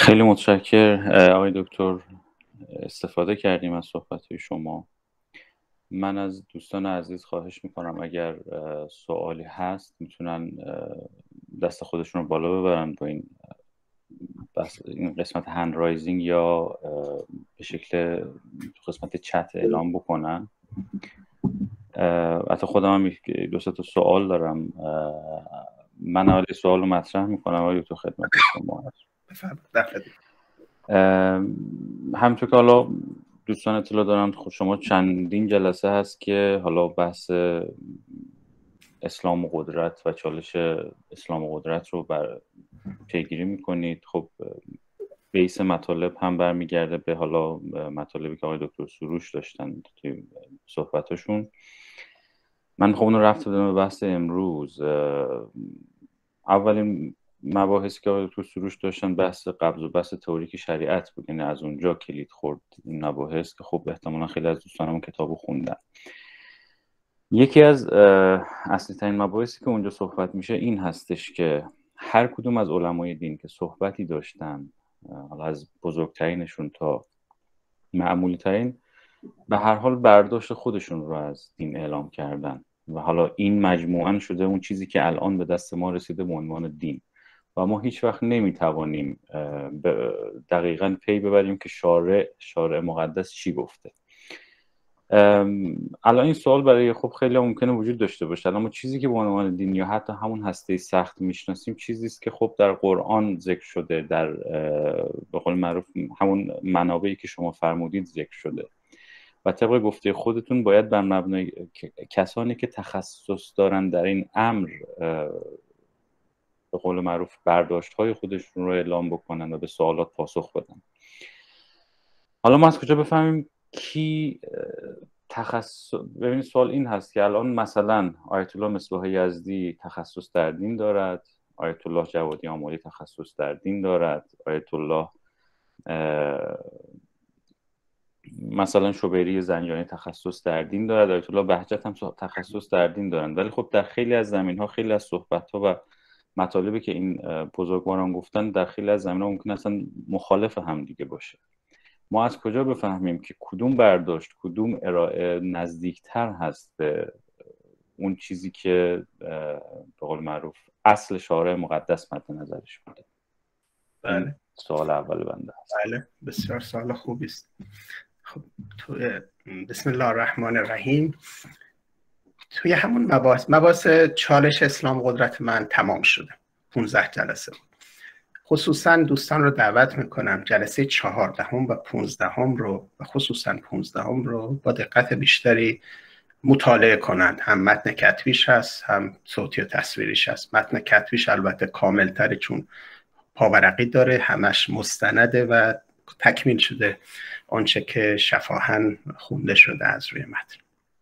خیلی متشکر آقای دکتر، استفاده کردیم از صحبت‌های شما. من از دوستان عزیز خواهش میکنم اگر سوالی هست میتونن دست خودشون رو بالا ببرن با این قسمت هند رایزینگ یا به شکل قسمت چت اعلام بکنن. حتی خودم هم دو سه تا سوال دارم. من اول سوال رو مطرح میکنم آقای دکتر خدمت شما هست. بفرمایید. همونطور که حالا دوستان اطلاع دارن، خود شما چندین جلسه هست که حالا بحث اسلام و قدرت و چالش اسلام و قدرت رو پیگیری میکنید. خب بیس مطالب هم برمیگرده به حالا مطالبی که آقای دکتر سروش داشتن توی صحبتاشون. من خب اون رو رفت بدم به بحث امروز. اولین مباحثی که آقای دکتر سروش داشتن بحث قبض و بسط تئوریک شریعت بود، یعنی از اونجا کلید خورد این مباحث که خب احتمالا خیلی از دوستانمون کتابو خوندن. یکی از اصلی ترین مباحثی که اونجا صحبت میشه این هستش که هر کدوم از علمای دین که صحبتی داشتن، حالا از بزرگترینشون تا معمولی ترین، به هر حال برداشت خودشون رو از دین اعلام کردن و حالا این مجموعاً شده اون چیزی که الان به دست ما رسیده به عنوان دین و ما هیچ وقت نمیتوانیم دقیقاً پی ببریم که شارع مقدس چی گفته. الان این سوال برای خب خیلی ممکنه وجود داشته باشه، اما چیزی که به عنوان دین یا حتی همون هسته سخت میشناسیم چیزی است که خب در قرآن ذکر شده، در به قول معروف همون منابعی که شما فرمودید ذکر شده و طبق گفته خودتون باید بر مبنای کسانی که تخصص دارن در این امر به قول معروف برداشت‌های خودشون رو اعلام بکنن و به سوالات پاسخ بدن. حالا ما از کجا بفهمیم کی تخصص؟ ببینید سوال این هست که الان مثلا آیت الله مصباح یزدی تخصص در دین دارد، آیت الله جوادی آملی تخصص در دین دارد، آیت الله مثلا شوبری زنجانی تخصص در دین دارد، آیت الله بهجت هم تخصص در دین دارند، ولی خب در خیلی از زمین‌ها خیلی از صحبت‌ها و مطالبی که این بزرگواران گفتن در خیلی از زمین‌ها ممکن اصلا مخالف هم دیگه باشه. ما از کجا بفهمیم که کدوم برداشت، کدوم ارائه نزدیکتر هست به اون چیزی که به قول معروف اصل شارع مقدس مد نظرش بوده؟ بله. سوال اول بنده هست. بله، بسیار سوال خوبی است. خب بسم الله الرحمن الرحیم. توی همون مباحث چالش اسلام قدرت من تمام شده. 15 جلسه بود. خصوصا دوستان رو دعوت میکنم جلسه 14 و 15 رو و خصوصا 15 رو با دقت بیشتری مطالعه کنند. هم متن کتبیش هست، هم صوتی و تصویریش هست. متن کتبیش البته کاملتره چون پاورقی داره، همش مستنده و تکمیل شده آنچه که شفاهن خونده شده از روی متن.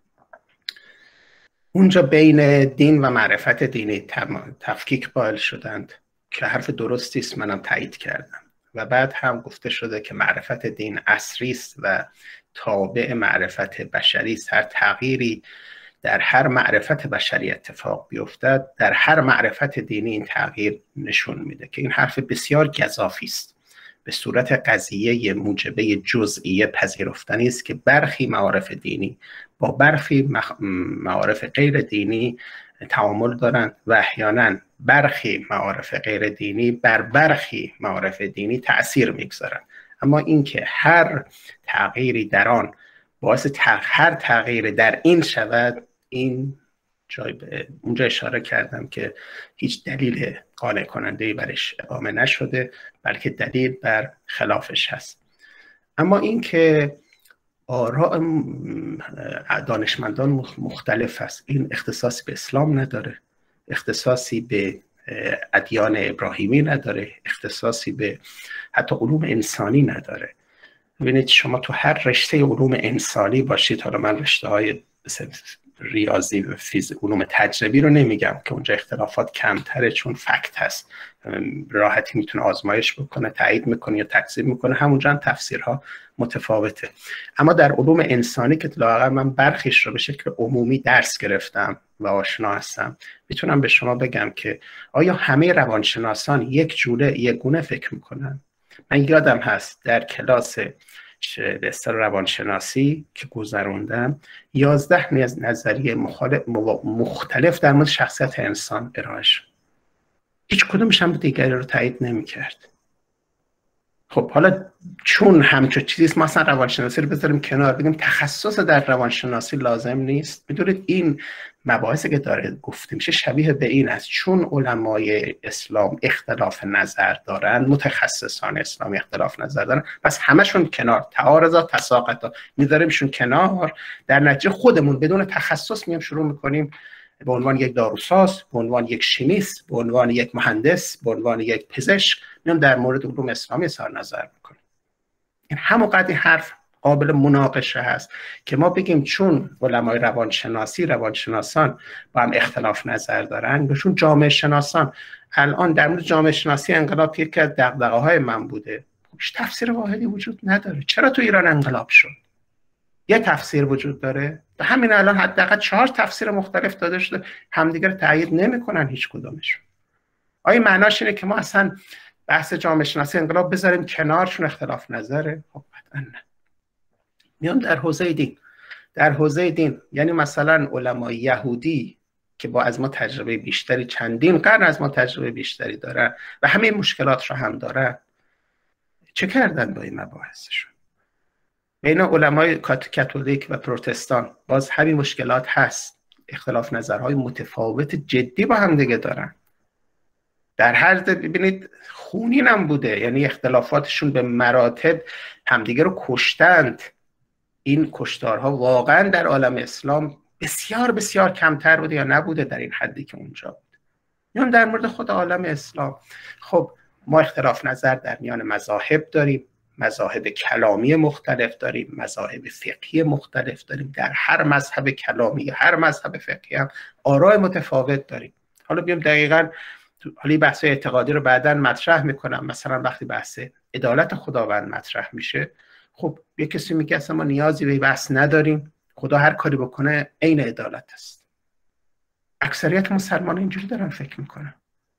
اونجا بین دین و معرفت دینی تفکیک قائل شدند که حرف درستی است، منم تایید کردم. و بعد هم گفته شده که معرفت دین عصری است و تابع معرفت بشری است. هر تغییری در هر معرفت بشری اتفاق بیفتد، در هر معرفت دینی این تغییر نشون میده که این حرف بسیار گزافی است. به صورت قضیه موجبه جزئیه پذیرفتنی است که برخی معارف دینی با برخی معارف غیر دینی تعامل دارند و احیانا برخی معارف غیر دینی بر برخی معارف دینی تأثیر میگذارند. اما اینکه هر تغییری در آن باعث هر تغییر در این شود، این اونجا اشاره کردم که هیچ دلیل قانع کننده‌ای برش اقامه نشده، بلکه دلیل بر خلافش هست. اما اینکه آراء دانشمندان مختلف است، این اختصاصی به اسلام نداره، اختصاصی به ادیان ابراهیمی نداره، اختصاصی به حتی علوم انسانی نداره. ببینید شما تو هر رشته علوم انسانی باشید، حالا من رشته های ریاضی و علوم تجربی رو نمیگم که اونجا اختلافات کمتره چون فکت هست، راحتی میتونه آزمایش بکنه، تایید میکنه یا تکذیب میکنه، همونجا هم تفسیرها متفاوته. اما در علوم انسانی که لااقل من برخیش رو به شکل عمومی درس گرفتم و آشنا هستم، میتونم به شما بگم که آیا همه روانشناسان یک گونه فکر میکنن؟ من یادم هست در کلاس به اصطلاح روانشناسی که گذروندم 11 نظریه مختلف در مورد شخصیت انسان ارائه شد. هیچ کدومش هم دیگری رو تایید نمی‌کرد. خب حالا چون همچون چیزیست ما اصلا روانشناسی رو بذاریم کنار، بگیم تخصص در روانشناسی لازم نیست. میدونید این مباحثی که داره گفته میشه شبیه به این است، چون علمای اسلام اختلاف نظر دارن، متخصصان اسلامی اختلاف نظر دارن، پس همشون کنار، تعارضات تساقطات میذاریمشون کنار، در نتیجه خودمون بدون تخصص میام شروع میکنیم به عنوان یک داروساز، به عنوان یک شیمیست، به عنوان یک مهندس، به عنوان یک پزشک میام در مورد علوم اسلامی اظهار نظر میکنیم. این همونقدر این حرف قابل مناقشه هست که ما بگیم چون علمای روانشناسان با هم اختلاف نظر دارن، بهشون جامعه شناسان. الان در مورد جامعه شناسی انقلاب یکی از دغدغه‌های من بوده، هیچ تفسیر واحدی وجود نداره. چرا تو ایران انقلاب شد؟ یه تفسیر وجود داره. همین الان حداقل 4 تفسیر مختلف داده شده، همدیگر تایید نمیکنن هیچ کدومشون. آیا معناش اینه که ما اصلا بحث جامعه شناسی انقلاب بذاریم کنار چون اختلاف نظره؟ خب قطعا نه. میام در حوزه دین یعنی مثلا علمای یهودی که با از ما تجربه بیشتری، چندین قرن از ما تجربه بیشتری دارن و همه مشکلات رو هم دارن، چه کردن با این مباحثشون؟ بین علمای کاتولیک و پروتستان باز همین مشکلات هست، اختلاف نظرهای متفاوت جدی با هم دیگه دارن. در هر ببینید خونین هم بوده، یعنی اختلافاتشون به مراتب همدیگه رو کشتند. این کشتارها واقعا در عالم اسلام بسیار بسیار کمتر بوده یا نبوده در این حدی که اونجا بود. میان در مورد خود عالم اسلام، خب ما اختلاف نظر در میان مذاهب داریم، مذاهب کلامی مختلف داریم، مذاهب فقهی مختلف داریم. در هر مذهب کلامی، هر مذهب فقهی هم آراء متفاوت داریم. حالا بیام دقیقاً حالا بحث اعتقادی رو بعداً مطرح میکنم. مثلا وقتی بحث عدالت خداوند مطرح میشه، خب یه کسی میگه اصلا ما نیازی به بحث نداریم، خدا هر کاری بکنه عین عدالت است. اکثریت مسلمان اینجوری دارن فکر میکنن.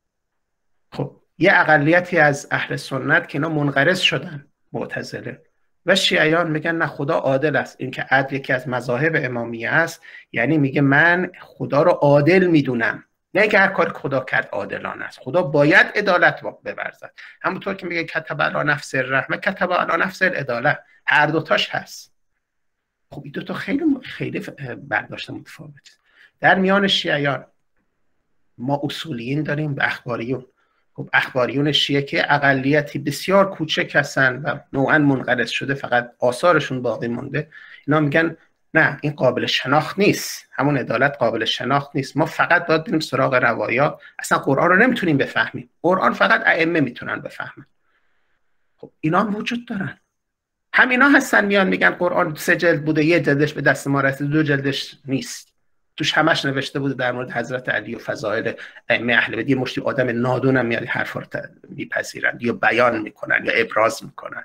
خب یه اقلیتی از اهل سنت که اینا منقرض شدن، معتزله و شیعیان، میگن نه خدا عادل است. این که عدل یکی از مذاهب امامیه است، یعنی میگه من خدا رو عادل میدونم، نه که هر کاری خدا کرد عادلانه است. خدا باید عدالت بورزد. همونطور که میگه کتب علی نفس الرحمه کتب علی نفس العداله، هر دوتاش هست. خب این دوتا خیلی برداشت متفاوته. در میان شیعیان ما اصولیین داریم و اخباریون. خب اخباریون شیعه که اقلیتی بسیار کوچک هستن و نوعا منقرض شده، فقط آثارشون باقی مونده، اینا میگن نه این قابل شناخت نیست، همون عدالت قابل شناخت نیست، ما فقط باید بریم سراغ روایات، اصلا قرآن رو نمیتونیم بفهمیم، قرآن فقط ائمه میتونن بفهمن. خب اینا هم وجود دارن. همینا هستن میان میگن قرآن 3 جلد بوده، 1 جلدش به دست ما رسید، 2 جلدش نیست، توش همش نوشته بوده در مورد حضرت علی و فضائل ائمه اهل بیت. یه مشتی آدم نادونم میاد حرفا رو میپذیرند یا بیان میکنن یا ابراز میکنن.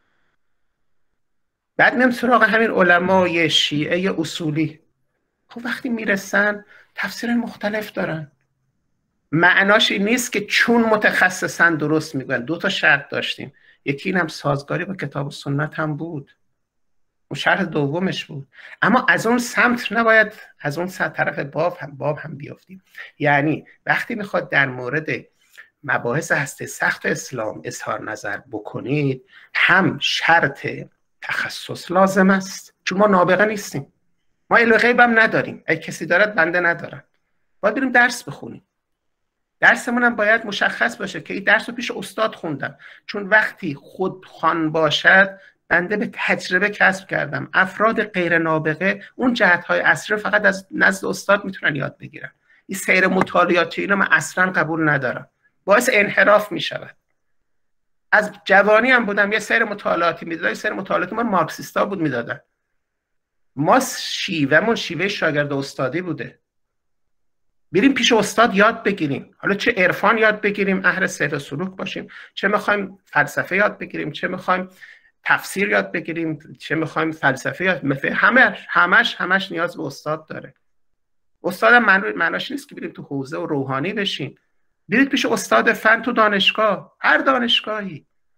بعد میام سراغ همین علمای شیعه اصولی. خب وقتی میرسن تفسیر مختلف دارن. معناش این نیست که چون متخصصن درست میگن. 2 تا شرط داشتیم، یکی اینم سازگاری با کتاب و سنت هم بود، اون شرط دومش بود. اما از اون سمت نباید، از اون طرف باب هم بیافتیم. یعنی وقتی میخواد در مورد مباحث هسته سخت اسلام اظهار نظر بکنید، هم شرط تخصص لازم است، چون ما نابغه نیستیم، ما علم غیب هم نداریم، اگه کسی دارد بنده ندارم. باید بریم درس بخونیم، درسمون هم باید مشخص باشه که این درس رو پیش استاد خوندم، چون وقتی خود خوان باشد بنده به تجربه کسب کردم. افراد غیر نابغه اون جهت‌های اصلی فقط از نزد استاد میتونن یاد بگیرن. این سیر مطالعاتی اینا من اصلا قبول ندارم، باعث انحراف میشود. از جوانی هم بودم یه سیر مطالعاتی میدادن، سیر مطالعاتی ما مارکسیستا بود میدادن، ما شیوهمون شیوه شاگرد استادی بوده. بریم پیش استاد یاد بگیریم، حالا چه عرفان یاد بگیریم، اهل سیر و سلوک باشیم، چه میخوایم فلسفه یاد بگیریم، چه میخوایم تفسیر یاد بگیریم، چه میخوایم فلسفه یاد، همش نیاز به استاد داره. استاد هم معناش نیست که بریم تو حوزه و روحانی بشیم. برید پیش استاد فن تو دانشگاه، هر دانشگاهی،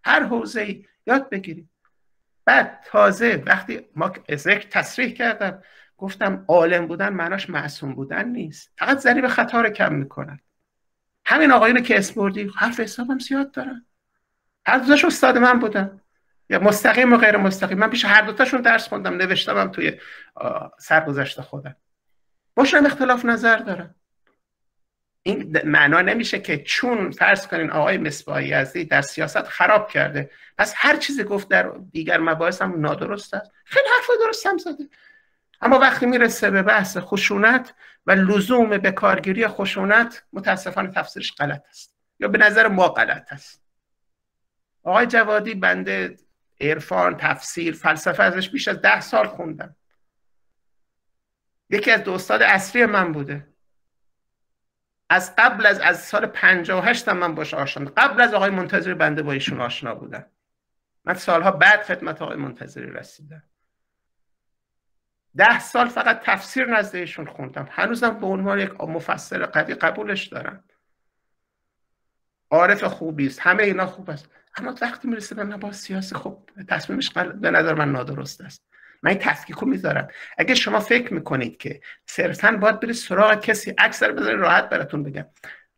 هر حوزه‌ای یاد بگیریم. بعد تازه وقتی ما ذکر تصریح کردم گفتم عالم بودن معناش معصوم بودن نیست، فقط ضریب خطا رو کم میکنن. همین آقایونو که اسم بردی حرف حسابم زیاد دارن، هر دوتاش استاد من بودن، یا مستقیم و غیر مستقیم. من پیش هر دوتاشون درس خوندم، نوشتمم توی سرگذشت خودم، باشم اختلاف نظر دارم. این معنا نمیشه که چون فرض کنین آقای مصباح یزدی در سیاست خراب کرده پس هر چیزی گفت در دیگر مباحث هم نادرست است. خیلی حرف درست هم زده، اما وقتی میرسه به بحث خشونت و لزوم به کارگیری خشونت متاسفانه تفسیرش غلط است، یا به نظر ما غلط است. آقای جوادی بنده عرفان، تفسیر، فلسفه ازش بیش از 10 سال خوندم. یکی از دو استاد اصلی من بوده. از قبل از سال 58 هم من باش آشنا، قبل از آقای منتظری بنده با ایشون آشنا بودم. من سالها بعد خدمت آقای منتظری رسیدم. 10 سال فقط تفسیر نزد ایشون خوندم، هنوزم به عنوان یک مفسر قوی قبولش دارم. عارف خوبی است، همه اینا خوب است، اما وقتی میرسه به مباحث سیاسی خب تصمیمش به نظر من نادرست است. من این تفکیکو میذارم. اگه شما فکر میکنید که صرفاً باید برید سراغ کسی، اکثر بذارید راحت براتون بگم،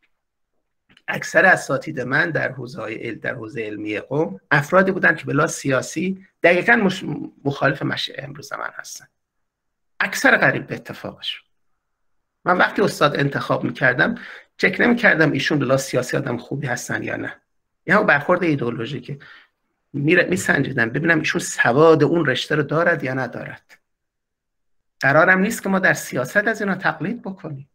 اکثر اساتید من در حوزه علمی قم افرادی بودن که بلا سیاسی دقیقاً مخالف مشیع امروز من هستن. اکثر قریب به اتفاقش. من وقتی استاد انتخاب میکردم چک نمیکردم ایشون بلا سیاسی آدم خوبی هستن یا نه، یا برخورد ایدئولوژیکه میسنجیدم ببینم ایشون سواد اون رشته رو دارد یا ندارد. قرارم نیست که ما در سیاست از اینا تقلید بکنیم.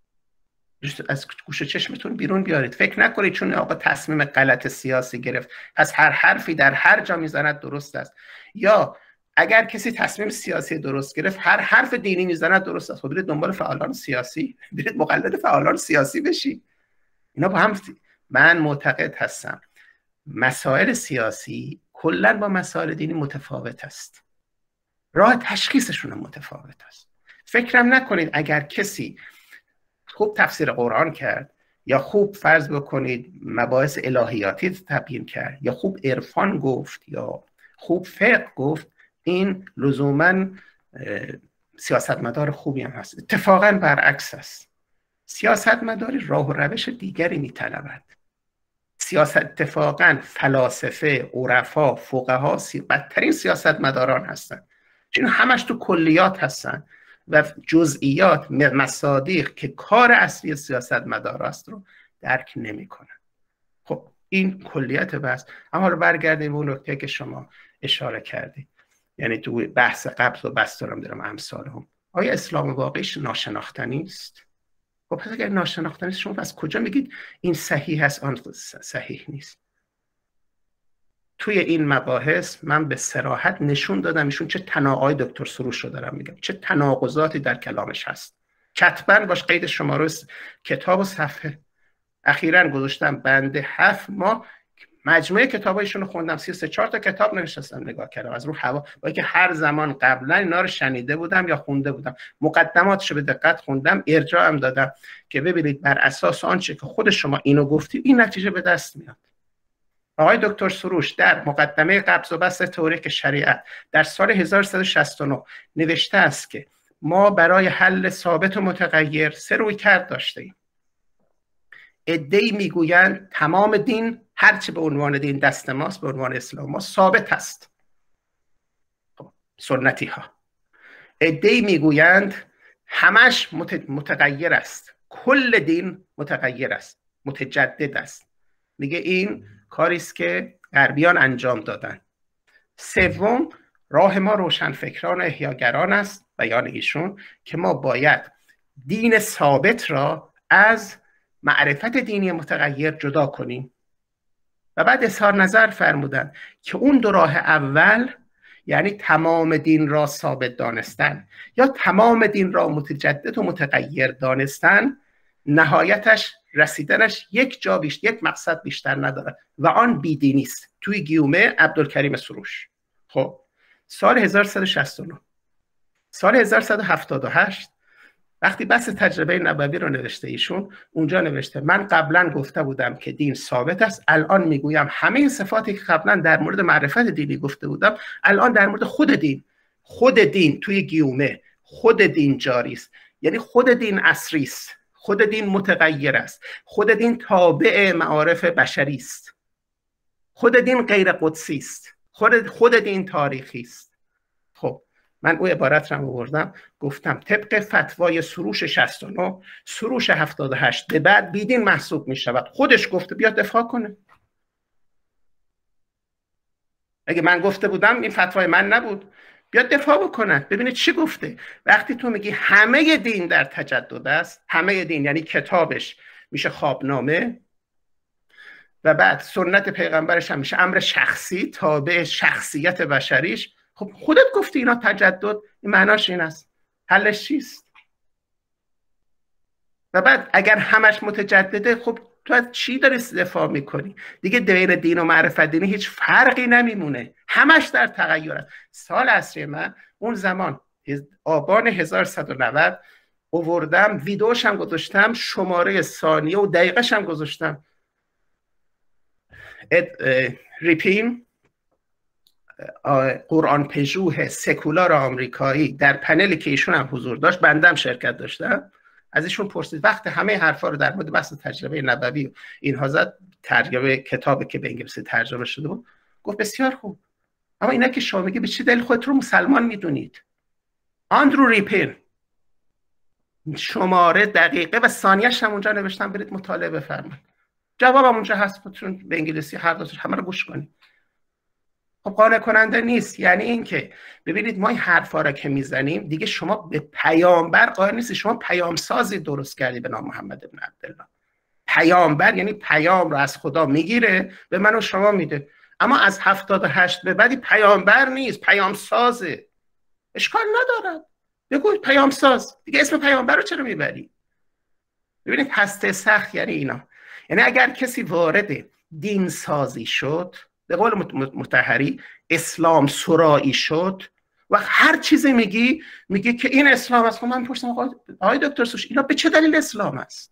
از گوشه چشمتون بیرون بیارید. فکر نکنید چون آقا تصمیم غلط سیاسی گرفت پس هر حرفی در هر جا میزند درست است، یا اگر کسی تصمیم سیاسی درست گرفت هر حرف دینی میزند درست است. خب برید دنبال فعالان سیاسی، برید مقلد فعالان سیاسی بشید. اینا با هم. من معتقد هستم مسائل سیاسی کلا با مسائل دینی متفاوت است، راه تشخیصشون متفاوت است. فکرم نکنید اگر کسی خوب تفسیر قرآن کرد یا خوب فرض بکنید مباحث الهیاتی تبیین کرد یا خوب عرفان گفت یا خوب فقه گفت این لزوما سیاستمدار خوبی هم هست. اتفاقا برعکس است. سیاستمداری راه و روش دیگری میطلبد. سیاست اتفاقا فلاسفه، عرفا، فقها بدترین سیاستمداران هستن، چون همش تو کلیات هستن و جزئیات مصادیق که کار اصلی سیاستمدار است رو درک نمی‌کنن. خب این کلیت بس. اما حالا برگردیم به اون نکته که شما اشاره کردید، یعنی تو بحث قبض و بسط دارم امثال هم. آیا اسلام واقعیش ناشناختنی است؟ خب پس اگر ناشناختنی است شما از کجا میگید این صحیح است آن صحیح نیست؟ توی این مباحث من به صراحت نشون دادم ایشون چه آقای دکتر سروش رو دارم میگم چه تناقضاتی در کلامش هست. کتباً باش قید شماره کتاب و صفحه. اخیراً گذاشتم بنده 7 ماه مجموعه کتابایشون رو خوندم، 33-4 تا کتاب نوشتم نگاه کردم از رو هوا، با اینکه هر زمان قبلا اینا رو شنیده بودم یا خونده بودم، مقدماتش رو به دقت خوندم، ارجاع هم دادم که ببینید بر اساس آنچه که خود شما اینو گفتی این نتیجه به دست میاد. آقای دکتر سروش در مقدمه قبض و بسط تئوریک شریعت در سال 1369 نوشته است که ما برای حل ثابت و متغیر 3 رویکرد داشتیم. عده‌ای میگویند تمام دین هرچه به عنوان دین دست ماست به عنوان اسلام ما ثابت است، سنتی ها. عده‌ای میگویند همش متغیر است، کل دین متغیر است، متجدد است. میگه این کاری است که غربیان انجام دادن. سوم، راه ما روشنفکران احیاگران است، بیان ایشون، که ما باید دین ثابت را از معرفت دینی متغیر جدا کنیم. و بعد اظهار نظر فرمودن که اون 2 راه اول، یعنی تمام دین را ثابت دانستن یا تمام دین را متجدد و متغیر دانستن، نهایتش رسیدنش یک مقصد بیشتر نداره و آن بیدینی است. توی گیومه عبدالکریم سروش. خب سال 1169 سال 1178 وقتی بحث تجربه نبوی رو نوشته ایشون، اونجا نوشته من قبلا گفته بودم که دین ثابت است، الان میگویم همه این صفاتی که قبلا در مورد معرفت دینی گفته بودم الان در مورد خود دین توی گیومه خود دین جاری است، یعنی خود دین عصری است، خود دین متغیر است، خود دین تابع معارف بشری است، خود دین غیر قدسی است، خود دین تاریخی است. خب من اون عبارت رو آوردم، گفتم طبق فتوای سروش 69 سروش 78 به بعد بیدین محسوب می شود. خودش گفته، بیاد دفاع کنه. اگه من گفته بودم این فتوای من نبود، بیاد دفاع بکنه ببینید چی گفته. وقتی تو میگی همه دین در تجدد است، همه دین یعنی کتابش میشه خوابنامه و بعد سنت پیغمبرش هم میشه امر شخصی تابع شخصیت بشریش. خب خودت گفتی اینا تجدد، این معناش این است. حلش چیست؟ و بعد اگر همش متجدده، خب تو از چی داری دفاع میکنی؟ دیگه بین دین و معرفت دینی هیچ فرقی نمیمونه، همش در تغییر است. سال عصری من اون زمان آبان 1190 آوردم، ویدیوش هم گذاشتم، شماره ثانیه و دقیقش هم گذاشتم. ریپین قرآن پژوه سکولار آمریکایی در پنلی که ایشون هم حضور داشت، بنده هم شرکت داشتم، از ایشون پرسید وقت همه حرفا رو در مورد بحث تجربه نبوی اینها زد، ترجمه کتابی که به انگلیسی ترجمه شده بود، گفت بسیار خوب، اما اینا که شما میگی به چه دلیل خودت رو مسلمان میدونید؟ آندرو ریپین شماره دقیقه و ثانیه‌اش هم اونجا نوشتم، برید مطالعه بفرمایید. جوابم اونجا هست، میتونید به انگلیسی هر دوتاش همه رو گوش کنید. خب قانع کننده نیست. یعنی این که ببینید ما این حرفا را که میزنیم دیگه شما به پیامبر قائل نیستی، شما پیام سازی درست کردی به نام محمد بن عبدالله. پیامبر یعنی پیام رو از خدا میگیره به من و شما میده، اما از 78 به بعدی پیامبر نیست، پیام سازه. اشکال ندارد بگو پیام ساز دیگه، اسم پیامبر رو چرا میبری؟ ببینید هسته سخت یعنی اینا، یعنی اگر کسی وارد دین سازی شد، به قول مطهری اسلام سرایی شد و هر چیزی میگی که این اسلام است. خب من پرسیدم آقای دکتر سروش اینا به چه دلیل اسلام است؟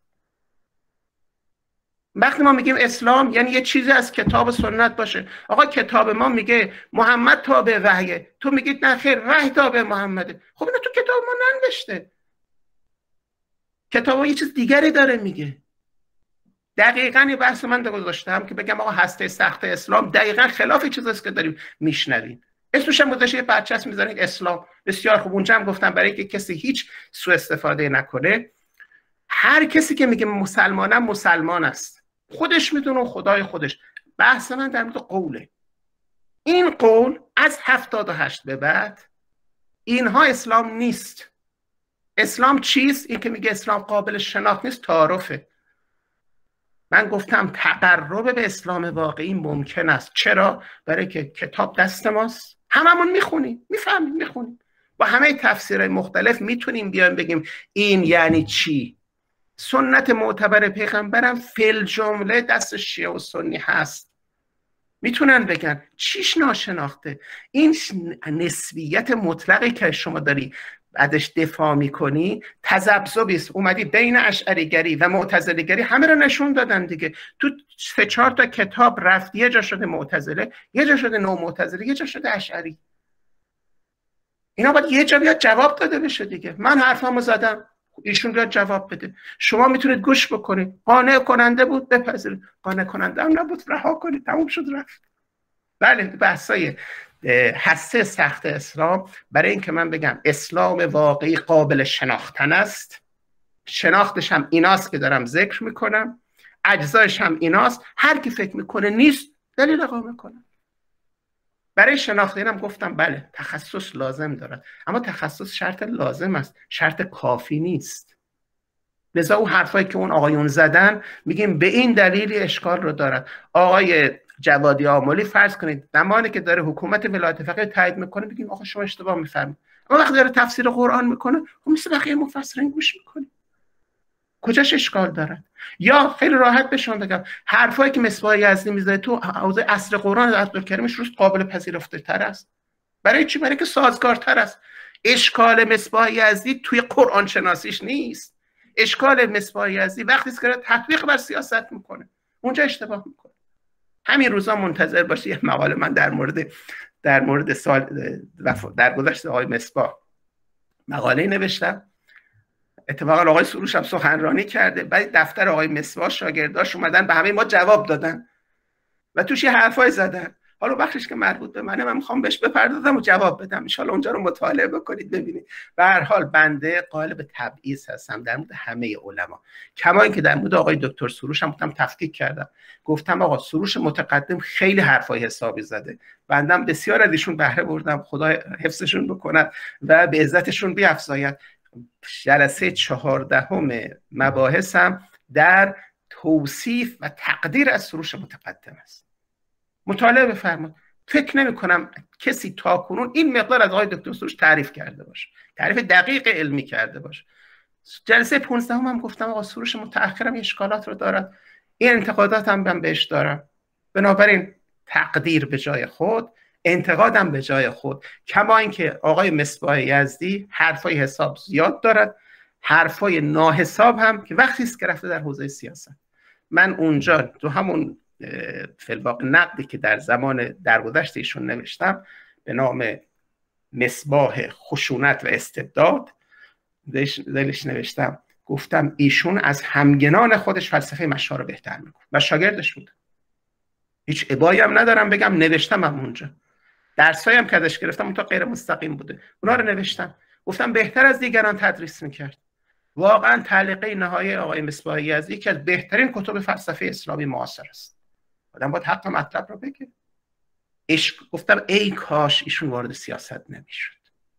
وقتی ما میگیم اسلام یعنی یه چیزی از کتاب و سنت باشه. آقا کتاب ما میگه محمد تابع وحیه، تو میگید نه خیر وحی تابع محمده. خب اینا تو کتاب ما ننوشته، کتاب یه چیز دیگری داره میگه. دقیقاً یه بحث من گذاشتم که بگم آقا هسته سخت اسلام دقیقاً خلاف چیزی است که داریم میشنویم. اسمش هم گذاشته یه برچسب میذارید اسلام. بسیار خوب. اونجا هم گفتم برای اینکه کسی هیچ سوء استفاده نکنه، هر کسی که میگه مسلمانم مسلمان است، خودش میدونه خدای خودش. بحث من در مورد قوله. این قول از 78 به بعد اینها اسلام نیست. اسلام چیست؟ این که میگه اسلام قابل شناخت نیست، تعارفه. من گفتم تقرب به اسلام واقعی ممکن است. چرا؟ برای که کتاب دست ماست، هممون میخونیم، میفهمیم، میخونیم، با همه تفسیرهای مختلف میتونیم بیایم بگیم این یعنی چی. سنت معتبر پیغمبرم فل جمله دست شیعه و سنی هست، میتونن بگن چیش ناشناخته. این نسبیت مطلقی که شما داری بعدش دفاع میکنی تذبذبی است. اومدی بین اشعریگری و معتزله‌گری همه رو نشون دادن دیگه. تو 3-4 تا کتاب رفت، یه جا شده معتزله، یه جا شده نومعتزله، یه جا شده اشعری. اینا باید یه جا بیاد جواب داده بشه دیگه. من حرفامو زدم، ایشون بیاد جواب بده. شما میتونید گوش بکنید. قانع کننده بود بپذیرید، قانع کننده هم نبود رها کنید، تموم شد رفت. بله بحثای هسته سخت اسلام برای اینکه من بگم اسلام واقعی قابل شناختن است، شناختش هم ایناست که دارم ذکر میکنم، اجزایش هم ایناست. هر کی فکر میکنه نیست دلیل اقامه کنه. برای شناخت اینم گفتم بله تخصص لازم دارد، اما تخصص شرط لازم است، شرط کافی نیست. لذا اون حرفایی که اون آقایون زدن میگیم به این دلیلی اشکال رو دارد. آقای جوادی آملی فرض کنید زمانی که داره حکومت ولایت فقیه تایید میکنه بگیم آقا شما اشتباه میفرمایید، اما وقتی داره تفسیر قرآن میکنه خب مثل بقیه مفسرین گوش میکنه، کجاش اشکال دارد؟ یا خیلی راحت بهشون بگم حرفایی که مصباح یزدی میزنه تو حوزه عصر قرآن عبدالکریمش روز قابل پذیرفته تر است. برای چی؟ برای که سازگارتر است. اشکال مصباح یزدی توی قرآن شناسیش نیست. اشکال مصباح یزدی وقتی است که تطبیق بر سیاست میکنه، اونجا اشتباه میکنه. همین روزا منتظر باشی یه مقاله من در مورد سال در گذشته آقای مصباح مقاله نوشتم. اتفاقا آقای سروش هم سخنرانی کرده، بعد دفتر آقای مصباح شاگرداش اومدن به همه ما جواب دادن و توش یه حرفای زدن. حالا بخشش که مربوط به منه، من میخوام بهش بپردازم و جواب بدم، ان شاءالله اونجا رو مطالعه بکنید ببینید. به هر حال بنده قائل به تبعیض هستم در مورد همه علما، کما اینکه در مورد آقای دکتر سروش هم گفتم تفکیک کردم، گفتم آقا سروش متقدم خیلی حرفای حسابی زده، بندم بسیار از ایشون بهره بردم، خدا حفظشون بکند و به عزتشون بیفزاید. جلسه 14 مباحثم در توصیف و تقدیر از سروش متقدم است. مطالعه بفرمایید. فکر نمی کنم کسی تاکنون این مقدار از آقای دکتر سروش تعریف کرده باشه، تعریف دقیق علمی کرده باشه. جلسه 15 هم گفتم آقا سروش متأخرم اشکالات رو دارد، این انتقادات هم من بهش دارم، بنابراین تقدیر به جای خود، انتقادم به جای خود. کما اینکه آقای مصباح یزدی حرفای حساب زیاد دارد، حرفای ناحساب هم که وقتی است که رفته در حوزه سیاست. من اونجا تو همون فی‌الواقع نقدی که در زمان درگذشت ایشون نوشتم به نام مصباح خشونت و استبداد، دلش نوشتم، گفتم ایشون از همگنان خودش فلسفه مشا رو بهتر میکنه و شاگردش بود. هیچ ابایی هم ندارم بگم، نوشتم هم اونجا، درسایی هم که ازش گرفتم اون تا غیر مستقیم بوده، اونا رو نوشتم، گفتم بهتر از دیگران تدریس میکرد. واقعا تعلیقه نهایی آقای مصباح یزدی یکی از بهترین کتب فلسفه اسلامی معاصر است. آدم باید حق مطلب رو بگه. گفتم ای کاش ایشون وارد سیاست نمیشد،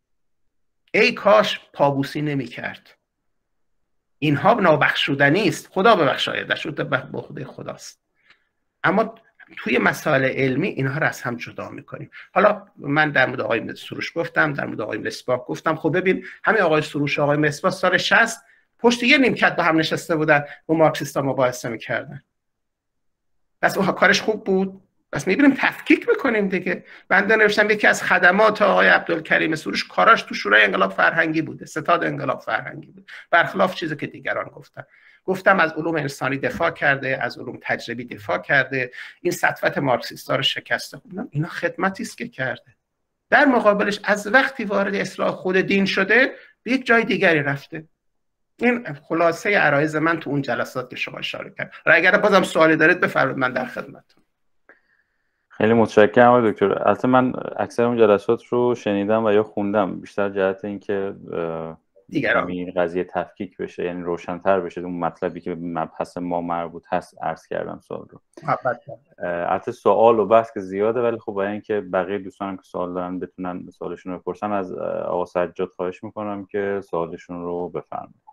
ای کاش پابوسی نمیکرد. اینها نابخشودنی است، خدا ببخشاید، دشوت به خدای خداست. اما توی مسائل علمی اینها رو از هم جدا میکنیم. حالا من در مورد آقای سروش گفتم، در مورد آقای مصباح گفتم. خب ببین همین آقای سروش و آقای مصباح سال 60 پشت یه نیمکت با هم نشسته بودن با مارکسیستا مباحثه میکردن. بس اون کارش خوب بود. بس میبینیم تفکیک میکنیم دیگه. بنده نوشتم یکی از خدمات آقای عبدالکریم سروش کاراش تو شورای انقلاب فرهنگی بوده، ستاد انقلاب فرهنگی بود، برخلاف چیزی که دیگران گفتم از علوم انسانی دفاع کرده، از علوم تجربی دفاع کرده، این سطوت مارکسیستا رو شکسته. بودم اینا خدمتی است که کرده. در مقابلش از وقتی وارد اصلاح خود دین شده به یک جای دیگری رفته. این خلاصه عرایض من تو اون جلسات که شما اشاره کرد. اگر بازم سوالی دارید بفرمایید، من در خدمتتون. خیلی متشکرم آقای دکتر. البته من اکثر اون جلسات رو شنیدم و یا خوندم، بیشتر جهت اینکه دیگران این قضیه تفکیک بشه، یعنی روشن‌تر بشه اون مطلبی که به مبحث ما مربوط هست عرض کردم سوال رو. البته سوال و بحث که زیاده، ولی خب برای اینکه بقیه دوستانم که سوال دارن بتونن سوالشون رو بپرسن، از آقا سجاد خواهش میکنم که سوالشون رو بفرمایید.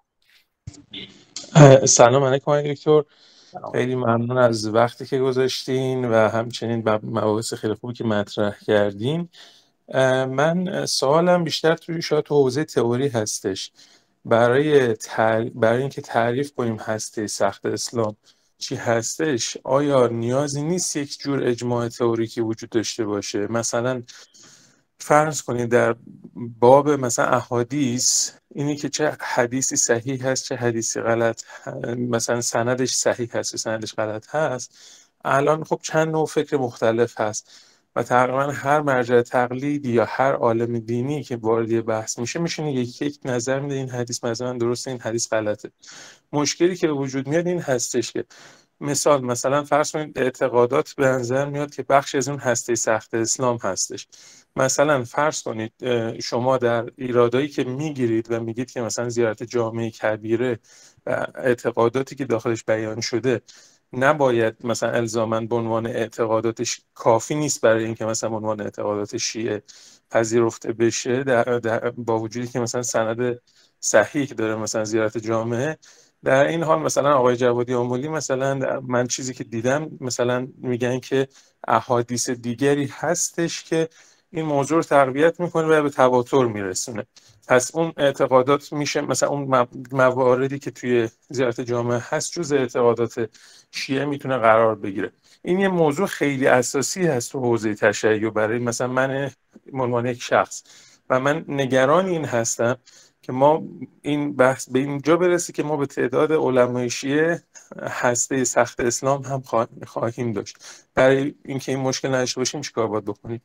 سلام علیکم آقای دکتر، خیلی ممنون از وقتی که گذاشتین و همچنین مباحث خیلی خوبی که مطرح کردین. من سوالم بیشتر شاید تو حوزه تئوری هستش. برای اینکه تعریف کنیم هسته سخت اسلام چی هستش، آیا نیازی نیست یک جور اجماع تئوریکی وجود داشته باشه؟ مثلا فرض کنید در باب مثلا احادیث، اینی که چه حدیثی صحیح هست چه حدیثی غلط، مثلا سندش صحیح هست سندش غلط هست، الان خب چند نوع فکر مختلف هست و تقریبا هر مرجع تقلیدی یا هر عالم دینی که وارد بحث میشه یک نظر میده این حدیث مثلا درسته این حدیث غلطه. مشکلی که وجود میاد این هستش که مثلا فرض کنید اعتقادات به نظر میاد که بخش از اون هسته سخت اسلام هستش. مثلا فرض کنید شما در ایرادایی که میگیرید و میگید که مثلا زیارت جامع کبیره و اعتقاداتی که داخلش بیان شده نباید مثلا الزاماً به عنوان اعتقاداتش کافی نیست برای اینکه مثلا به عنوان اعتقادات شیعه پذیرفته بشه، با وجودی که مثلا سند صحیح داره مثلا زیارت جامعه. در این حال مثلا آقای جوادی آملی مثلا من چیزی که دیدم مثلا میگن که احادیث دیگری هستش که این موضوع رو تقویت میکنه و به تواتر میرسونه. پس اون اعتقادات میشه مثلا اون مواردی که توی زیارت جامعه هست جز اعتقادات شیعه میتونه قرار بگیره. این یه موضوع خیلی اساسی هست تو حوزه تشیع برای مثلا من عنوان یک شخص و من نگران این هستم که ما این بحث به اینجا برسه که ما به تعداد علمای شیعه هسته سخت اسلام هم خواهیم داشت. برای اینکه این مشکل نداشته باشیم چیکار باید بکنیم؟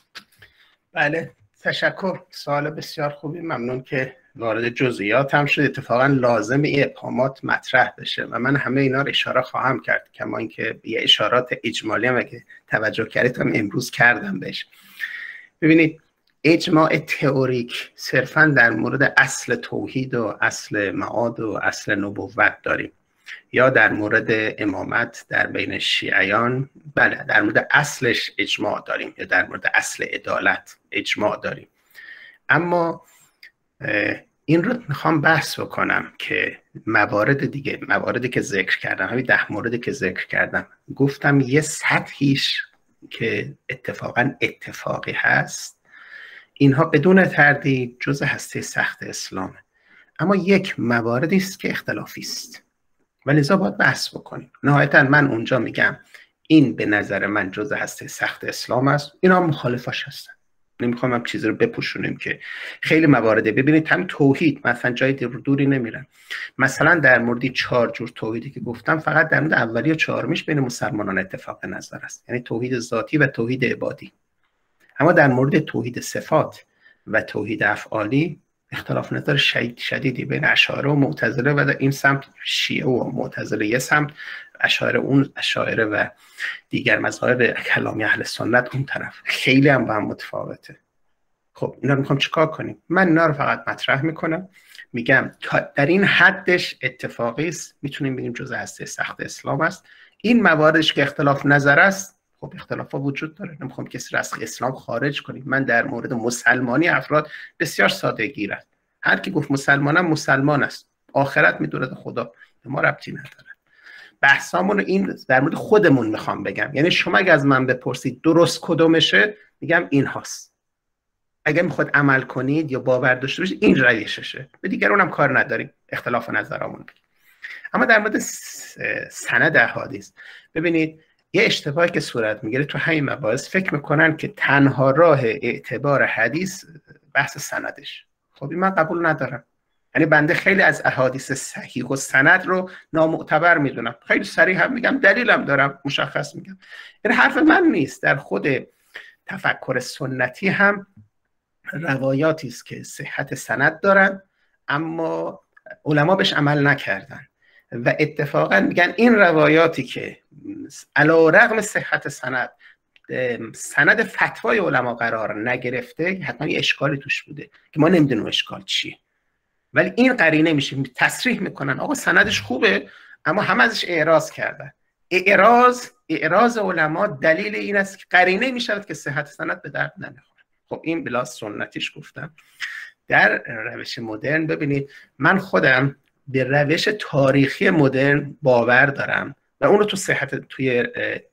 بله، تشکر. سوال بسیار خوبی، ممنون که وارد جزئیات هم شد. اتفاقا لازم این ابهامات مطرح بشه و من همه اینا رو اشاره خواهم کرد، کما اینکه یه اشارات اجمالی هم اگه توجه کردید هم امروز کردم بهش. ببینید، اجماع تئوریک صرفا در مورد اصل توحید و اصل معاد و اصل نبوت داریم، یا در مورد امامت در بین شیعیان بله در مورد اصلش اجماع داریم، یا در مورد اصل عدالت اجماع داریم. اما این رو میخوام بحث بکنم که موارد دیگه، مواردی که ذکر کردم، همین 10 موردی که ذکر کردم، گفتم یه سطحیش که اتفاقا اتفاقی هست، اینها بدون تردید جزء هسته سخت اسلامه، اما یک مواردی است که اختلافی است و لذا باید بحث بکنیم. نهایتا من اونجا میگم این به نظر من جزء هسته سخت اسلام است، اینا مخالفاش هستن. نمیخوام هم چیزی رو بپوشونیم که خیلی موارده. ببینید هم توحید مثلا جای دوری نمیرن. مثلا در مورد 4 جور توحیدی که گفتم، فقط در مورد اولی و چهارمیش بین مسلمانان اتفاق نظر است، یعنی توحید ذاتی و توحید عبادی. اما در مورد توحید صفات و توحید افعالی اختلاف نظر شدیدی بین اشاعره و معتزله و در این سمت شیعه و معتزله یه سمت، اشاعره اون اشاعره و دیگر مذاهب کلامی اهل سنت اون طرف، خیلی هم با هم متفاوته. خب اینا رو میخوام چیکار کنیم؟ من اینا رو فقط مطرح میکنم، میگم در این حدش اتفاقی است، میتونیم بگیم جزء هسته سخت اسلام است. این مواردش که اختلاف نظر است، خب اختلافات وجود داره، نمیخوام کسی را از اسلام خارج کنیم. من در مورد مسلمانی افراد بسیار ساده گیرم، هر کی گفت مسلمانم مسلمان است، آخرت میدونه خدا، به ما ربطی نداره. بحثامون این در مورد خودمون میخوام بگم، یعنی شما اگه از من بپرسید درست کدومشه، میگم این هاست. اگه میخواد عمل کنید یا باور داشته باشید این روششه، به دیگران هم کار نداریم، اختلاف نظرامون. اما در مورد سند احادیث، ببینید یه اشتباهی که صورت میگیره تو همین مباحث، فکر میکنن که تنها راه اعتبار حدیث بحث سندش. خب این من قبول ندارم. یعنی بنده خیلی از احادیث صحیح و سند رو نامعتبر میدونم، خیلی صریح هم میگم، دلیلم دارم، مشخص میگم. این حرف من نیست. در خود تفکر سنتی هم روایاتی است که صحت سند دارن اما علما بهش عمل نکردن و اتفاقا میگن این روایاتی که علی رغم صحت سند فتوای علما قرار نگرفته، حتما یه اشکالی توش بوده که ما نمیدونیم اشکال چیه، ولی این قرینه میشه، تصریح میکنن آقا سندش خوبه اما همه ازش اعراض کردن. اعراض علما دلیل این است که قرینه میشود که صحت سند به درد نمیخوره. خب این بلا سنتیش گفتم. در روش مدرن ببینید، من خودم به روش تاریخی مدرن باور دارم و اون رو توی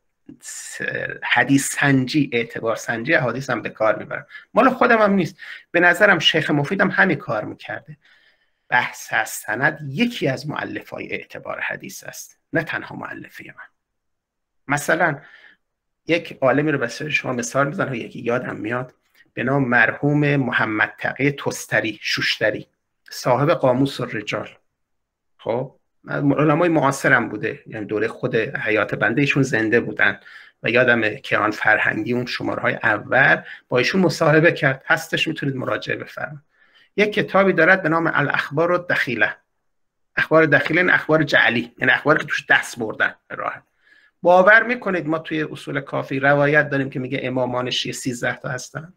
حدیث سنجی، اعتبار سنجی احادیث هم به کار میبرم. مال خودم هم نیست، به نظرم شیخ مفید هم همین کار میکرده. بحث از سند یکی از مؤلفه‌های اعتبار حدیث است، نه تنها مؤلفه من. مثلا یک عالمی رو به شما مثال میزنم، یکی یادم میاد به نام مرحوم محمد تقی تستری شوشتری، صاحب قاموس الرجال. خب علمای معاصرم بوده، یعنی دوره خود حیات بنده ایشون زنده بودن و یادم کیهان فرهنگی اون شمارهای اول با ایشون مصاحبه کرد، هستش، میتونید مراجعه بفرمایید. یک کتابی دارد به نام الاخبار الدخیله. اخبار دخیله این اخبار جعلی، یعنی اخباری که توش دست بردن راحت. باور میکنید ما توی اصول کافی روایت داریم که میگه امامان شیعه 13 تا هستن؟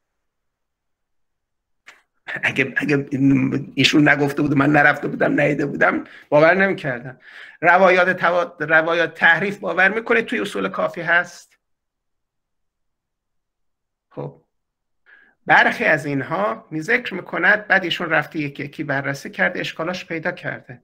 اگه ایشون نگفته بود، من نرفته بودم، ندیده بودم، باور نمی‌کردم. روایات تحریف باور میکنید توی اصول کافی هست؟ خب برخی از اینها ذکر میکند، بعد ایشون رفته یکی بررسی کرده، اشکالاش پیدا کرده.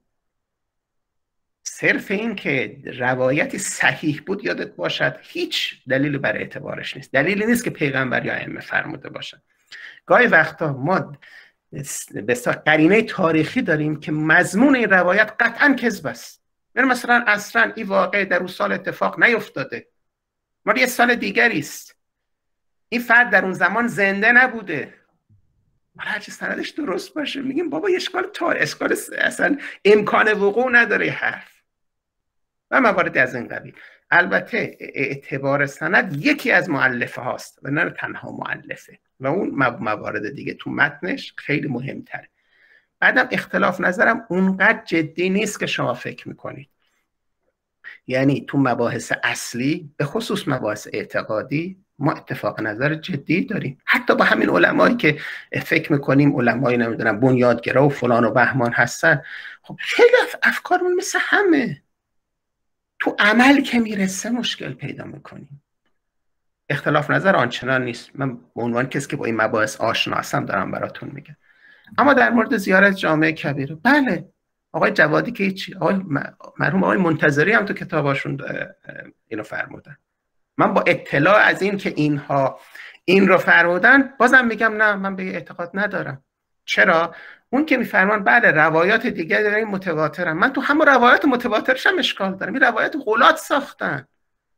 صرف این که روایتی صحیح بود یادت باشد هیچ دلیلی برای اعتبارش نیست. دلیلی نیست که پیغمبر یا ائمه فرموده باشن. گاهی وقتا ما بسیار قرینه تاریخی داریم که مضمون این روایت قطعا کذب است. مثلا اصلا این واقعه در اون سال اتفاق نیفتاده، مال یه سال دیگری است. این فرد در اون زمان زنده نبوده. حالا هرچی سندش درست باشه میگیم بابا یه اشکال اصلا امکان وقوع نداره حرف و موارد از این قبیل. البته اعتبار سند یکی از مؤلفه هاست و نه تنها مؤلفه و اون موارد دیگه تو متنش خیلی مهمتره. بعدم اختلاف نظرم اونقدر جدی نیست که شما فکر میکنید. یعنی تو مباحث اصلی به خصوص مباحث اعتقادی ما اتفاق نظر جدی داریم، حتی با همین علمایی که فکر میکنیم علمای نمیدونم بنیادگرا و فلان و بهمان هستن. خب خیلی افکارمون مثل همه، تو عمل که میرسه مشکل پیدا میکنیم. اختلاف نظر آنچنان نیست. من به عنوان کسی که با این مباحث آشنا هستم دارم براتون میگم. اما در مورد زیارت جامع کبیر، بله آقای جوادی که هیچی، مرحوم آقای منتظری هم تو کتاباشون اینو فرمودن. من با اطلاع از این که اینها این رو فرمودن بازم میگم نه، من به اعتقاد ندارم. چرا؟ اون که میفرمان بله روایات دیگه دارن متواترن، من تو همون روایات متواترش هم اشکال دارم. این روایات غلات ساختن.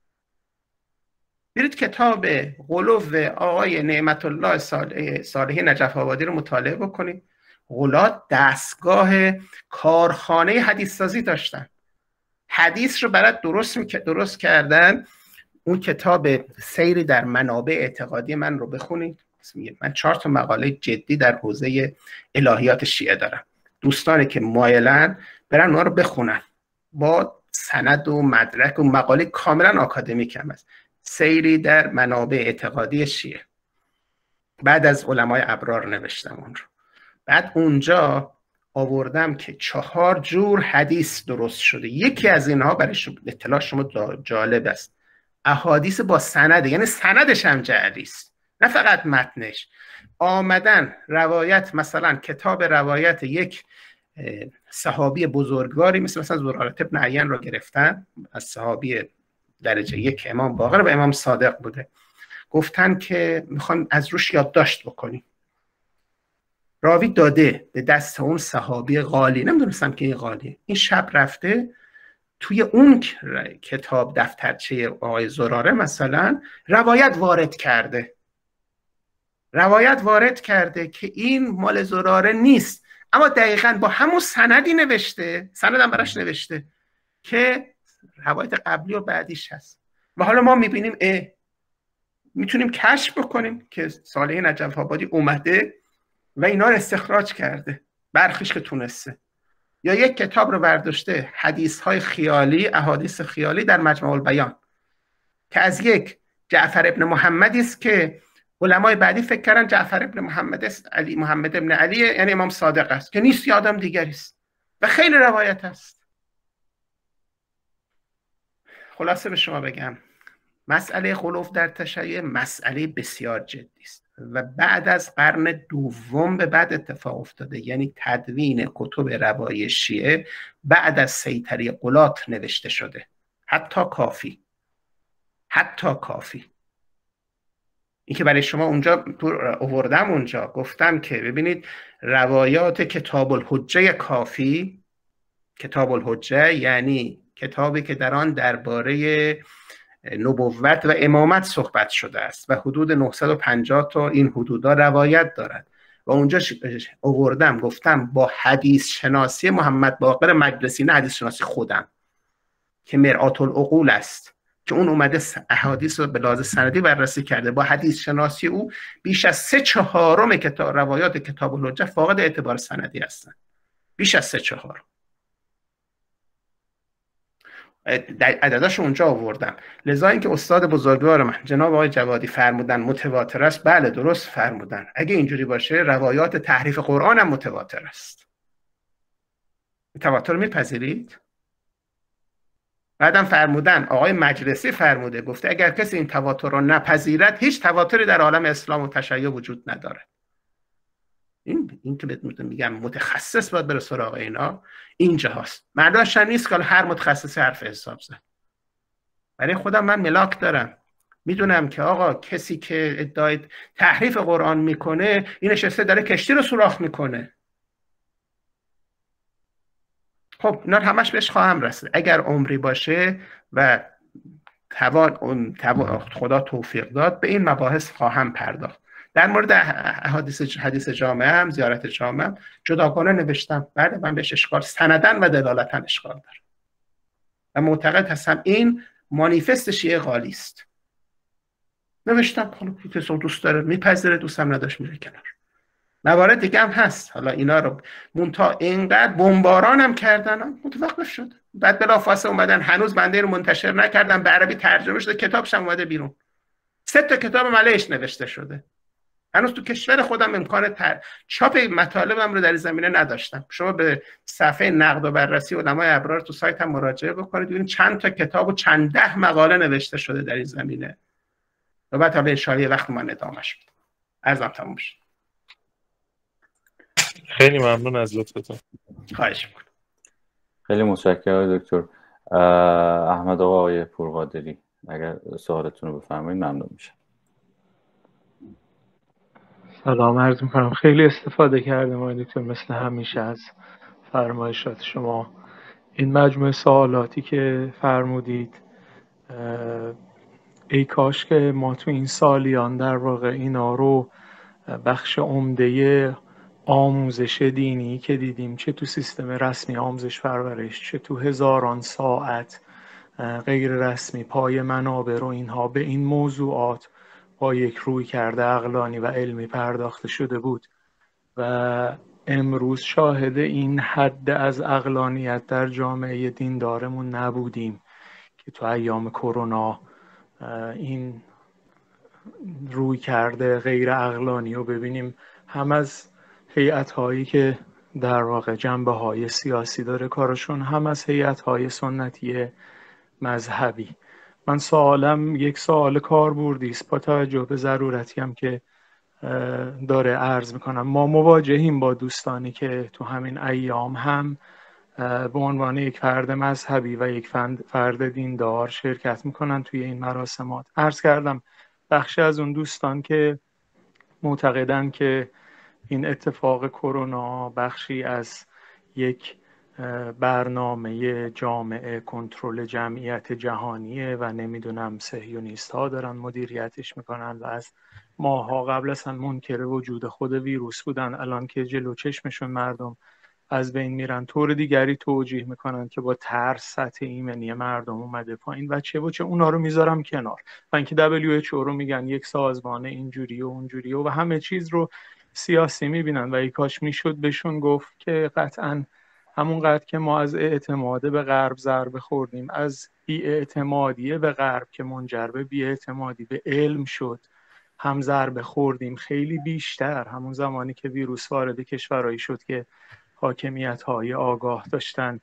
برید کتاب غلو آقای نعمت الله صالحی نجف آبادی رو مطالعه بکنید. غلات دستگاه کارخانه حدیث سازی داشتن، حدیث رو برات درست کردن. اون کتاب سیری در منابع اعتقادی من رو بخونید. من 4 مقاله جدی در حوزه الهیات شیعه دارم. دوستانی که مایلن برن اونها رو بخونن با سند و مدرک و مقاله کاملا آکادمیک هم است. سیری در منابع اعتقادی شیعه، بعد از علمای ابرار نوشتم اون رو. بعد اونجا آوردم که 4 جور حدیث درست شده. یکی از اینها برای اطلاع شما جالب است، احادیث با سنده، یعنی سندش هم جعلی است نه فقط متنش. آمدن روایت، مثلا کتاب روایت یک صحابی بزرگواری مثلا زرارة ابن عیان رو گرفتن، از صحابی درجه 1 امام باقر و امام صادق بوده، گفتن که میخوام از روش یادداشت بکنیم. راوی داده به دست اون صحابی غالی، نمیدونستم که این غالیه. این شب رفته توی اون کتاب دفترچه آقای زراره مثلا روایت وارد کرده که این مال زراره نیست، اما دقیقاً با همون سندی نوشته، سندم براش نوشته که روایت قبلی و بعدیش هست. و حالا ما میبینیم میتونیم کشف بکنیم که صالح نجف آبادی اومده و اینا رو استخراج کرده، برخیش که تونسته. یا یک کتاب رو برداشته، حدیث های خیالی، احادیث خیالی در مجمع البیان، که از یک جعفر ابن محمدی است که علمای بعدی فکر کردن جعفر ابن محمد است، محمد ابن علی یعنی امام صادق است، که نیست، آدم دیگری است. و خیلی روایت است. خلاصه به شما بگم مسئله خلوف در تشیع مسئله بسیار جدی است و بعد از قرن دوم به بعد اتفاق افتاده. یعنی تدوین کتب روایی شیعه بعد از سیطره غلات نوشته شده. حتی کافی این که برای شما اونجا آوردم، اونجا گفتم که ببینید روایات کتاب الحجه کافی، کتاب الحجه یعنی کتابی که در آن درباره نبوت و امامت صحبت شده است و حدود 950 تا این حدودا روایت دارد. و اونجا آوردم گفتم با حدیث شناسی محمد باقر مجلسی، نه حدیث شناسی خودم که مرآت العقول است، که اون اومده احادیث رو به لحاظ سندی بررسی کرده، با حدیث شناسی او بیش از 3/4 کتاب روایات کتاب الحجه فاقد اعتبار سندی هستند. بیش از 3/4. عدداش اونجا آوردم. لذا اینکه استاد بزرگوار من جناب آقای جوادی فرمودن متواتر است، بله درست فرمودن. اگه اینجوری باشه روایات تحریف قرآن هم متواتر است. تواتر میپذیرید؟ بعدم فرمودن آقای مجلسی فرموده، گفته اگر کسی این تواتر رو نپذیرد هیچ تواتری در عالم اسلام و تشیع وجود نداره. این که میگم متخصص باید بره سراغ اینا، اینجا هست. مرداش نیست که هر متخصص حرف حساب زد. برای خودم من ملاک دارم، میدونم که آقا کسی که ادعای تحریف قرآن میکنه این نشسته داره کشتی رو سوراخ میکنه. خب اینا همش بهش خواهم رسید اگر عمری باشه و خدا توفیق داد، به این مباحث خواهم پرداخت. در مورد حدیث جامعه هم، زیارت جامعه هم جداگانه نوشتم. بله من بهش اشکال سندن و دلالتن اشکال دارم و معتقد هستم این مانیفست شیعه قالی است. نوشتم، حالا کسی دوست داره میپذیره، دوستم نداشت میره کنار. موارد دیگه هم هست، حالا اینا رو مونتا اینقدر بمباران هم کردن متوقف شد. بعد بلافاصله اومدن، هنوز بنده رو منتشر نکردن، به عربی ترجمه شده، کتابش هم اومده بیرون، 3 تا کتاب علیش نوشته شده. هنوز تو کشور خودم امکان چاپ مطالبم رو در این زمینه نداشتم. شما به صفحه نقد و بررسی علمای ابرار تو سایت هم مراجعه بکنید، ببینید چند تا کتاب و چند 10 مقاله نوشته شده در این زمینه. و بعد حالا ان شاءالله وقت من ادامهش میدم. عرضم تموم شد. خیلی ممنون از لطفتون. خواهش میکنم. خیلی متشکرم دکتر. احمد آقای پورقادری اگر سوالتون رو بفرمایید ممنون میشم. سلام عرض میکنم. خیلی استفاده کردم آقای دکتر مثل همیشه از فرمایشات شما. این مجموعه سوالاتی که فرمودید، ای کاش که ما تو این سالیان در واقع اینا رو بخش عمده آموزش دینی که دیدیم، چه تو سیستم رسمی آموزش پرورش، چه تو هزاران ساعت غیر رسمی پای منابع رو اینها به این موضوعات با یک رویکرد عقلانی و علمی پرداخته شده بود و امروز شاهد این حد از عقلانیت در جامعه دیندارمون نبودیم که تو ایام کرونا این رویکرد غیر عقلانی رو ببینیم، هم از هیئت‌هایی که در واقع جنبه‌های سیاسی داره کارشون، هم از هیئت‌های سنتی مذهبی. من سوالم یک سوال کاربردی است با توجه به ضرورتی هم که داره عرض میکنم. ما مواجهیم با دوستانی که تو همین ایام هم به عنوان یک فرد مذهبی و یک فرد دیندار شرکت میکنن توی این مراسمات. عرض کردم بخشی از اون دوستان که معتقدن که این اتفاق کرونا بخشی از یک برنامه جامعه کنترل جمعیت جهانیه و نمیدونم صهیونیست ها دارن مدیریتش میکنن و از ماها قبل اصلا منکر وجود خود ویروس بودن، الان که جلو چشمشون مردم از بین میرن طور دیگری توجیه میکنن که با ترس سطح ایمنی مردم اومده پایین و چه اونا رو میذارم کنار. و اینکه WHO رو میگن یک سازمان اینجوری و اونجوری و همه چیز رو سیاسی میبینن و ای کاش میشد بهشون گفت که قطعاً همونقدر که ما از اعتماد به غرب ضربه خوردیم، از بی‌اعتمادی به غرب که منجر به بی‌اعتمادی به علم شد هم ضربه خوردیم، خیلی بیشتر. همون زمانی که ویروس وارد کشورهایی شد که حاکمیت‌های آگاه داشتن،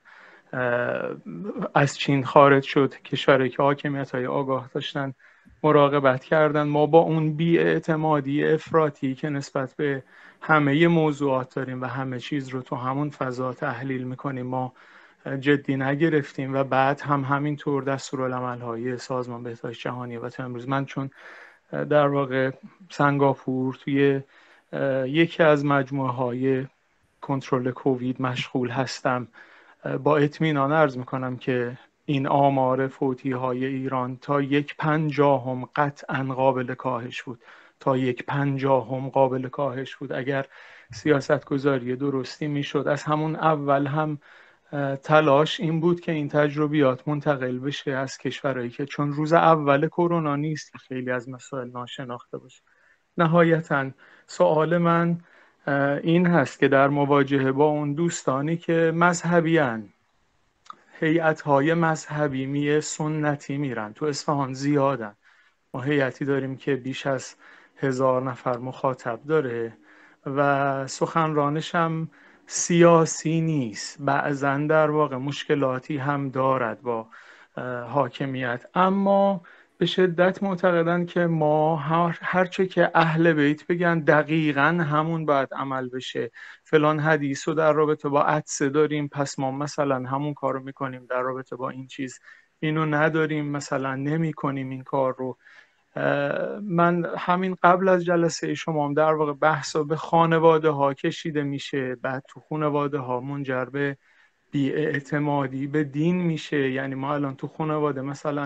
از چین خارج شد، کشورهایی که حاکمیت‌های آگاه داشتن مراقبت کردن، ما با اون بی‌اعتمادی افراطی که نسبت به همه موضوعات داریم و همه چیز رو تو همون فضا تحلیل میکنیم ما جدی نگرفتیم و بعد هم همینطور دستورالعمل‌های سازمان بهداشت جهانی و تا امروز من چون در واقع سنگاپور توی یکی از مجموعه‌های کنترل کووید مشغول هستم، با اطمینان عرض میکنم که این آمار فوتی‌های ایران تا 1/50 قطعاً قابل کاهش بود، تا 1/50 قابل کاهش بود اگر سیاستگذاری درستی میشد. از همون اول هم تلاش این بود که این تجربیات منتقل بشه از کشورهایی که چون روز اول کرونا نیست که خیلی از مسائل ناشناخته باشه. نهایتاً سوال من این هست که در مواجهه با اون دوستانی که مذهبیان، هیئت‌های مذهبی سنتی میرن، تو اصفهان زیادن، ما هیئتی داریم که بیش از 1000 نفر مخاطب داره و سخنرانش هم سیاسی نیست، بعضا در واقع مشکلاتی هم دارد با حاکمیت، اما به شدت معتقدن که ما هرچه که اهل بیت بگن دقیقاً همون باید عمل بشه. فلان حدیث رو در رابطه با عطسه داریم، پس ما مثلا همون کار رو میکنیم، در رابطه با این چیز اینو نداریم، مثلا نمی کنیم این کار رو. من همین قبل از جلسه شما هم در واقع بحثا به خانواده ها کشیده میشه، بعد تو خانواده ها منجر به بی‌اعتمادی به دین میشه. یعنی ما الان تو خانواده مثلا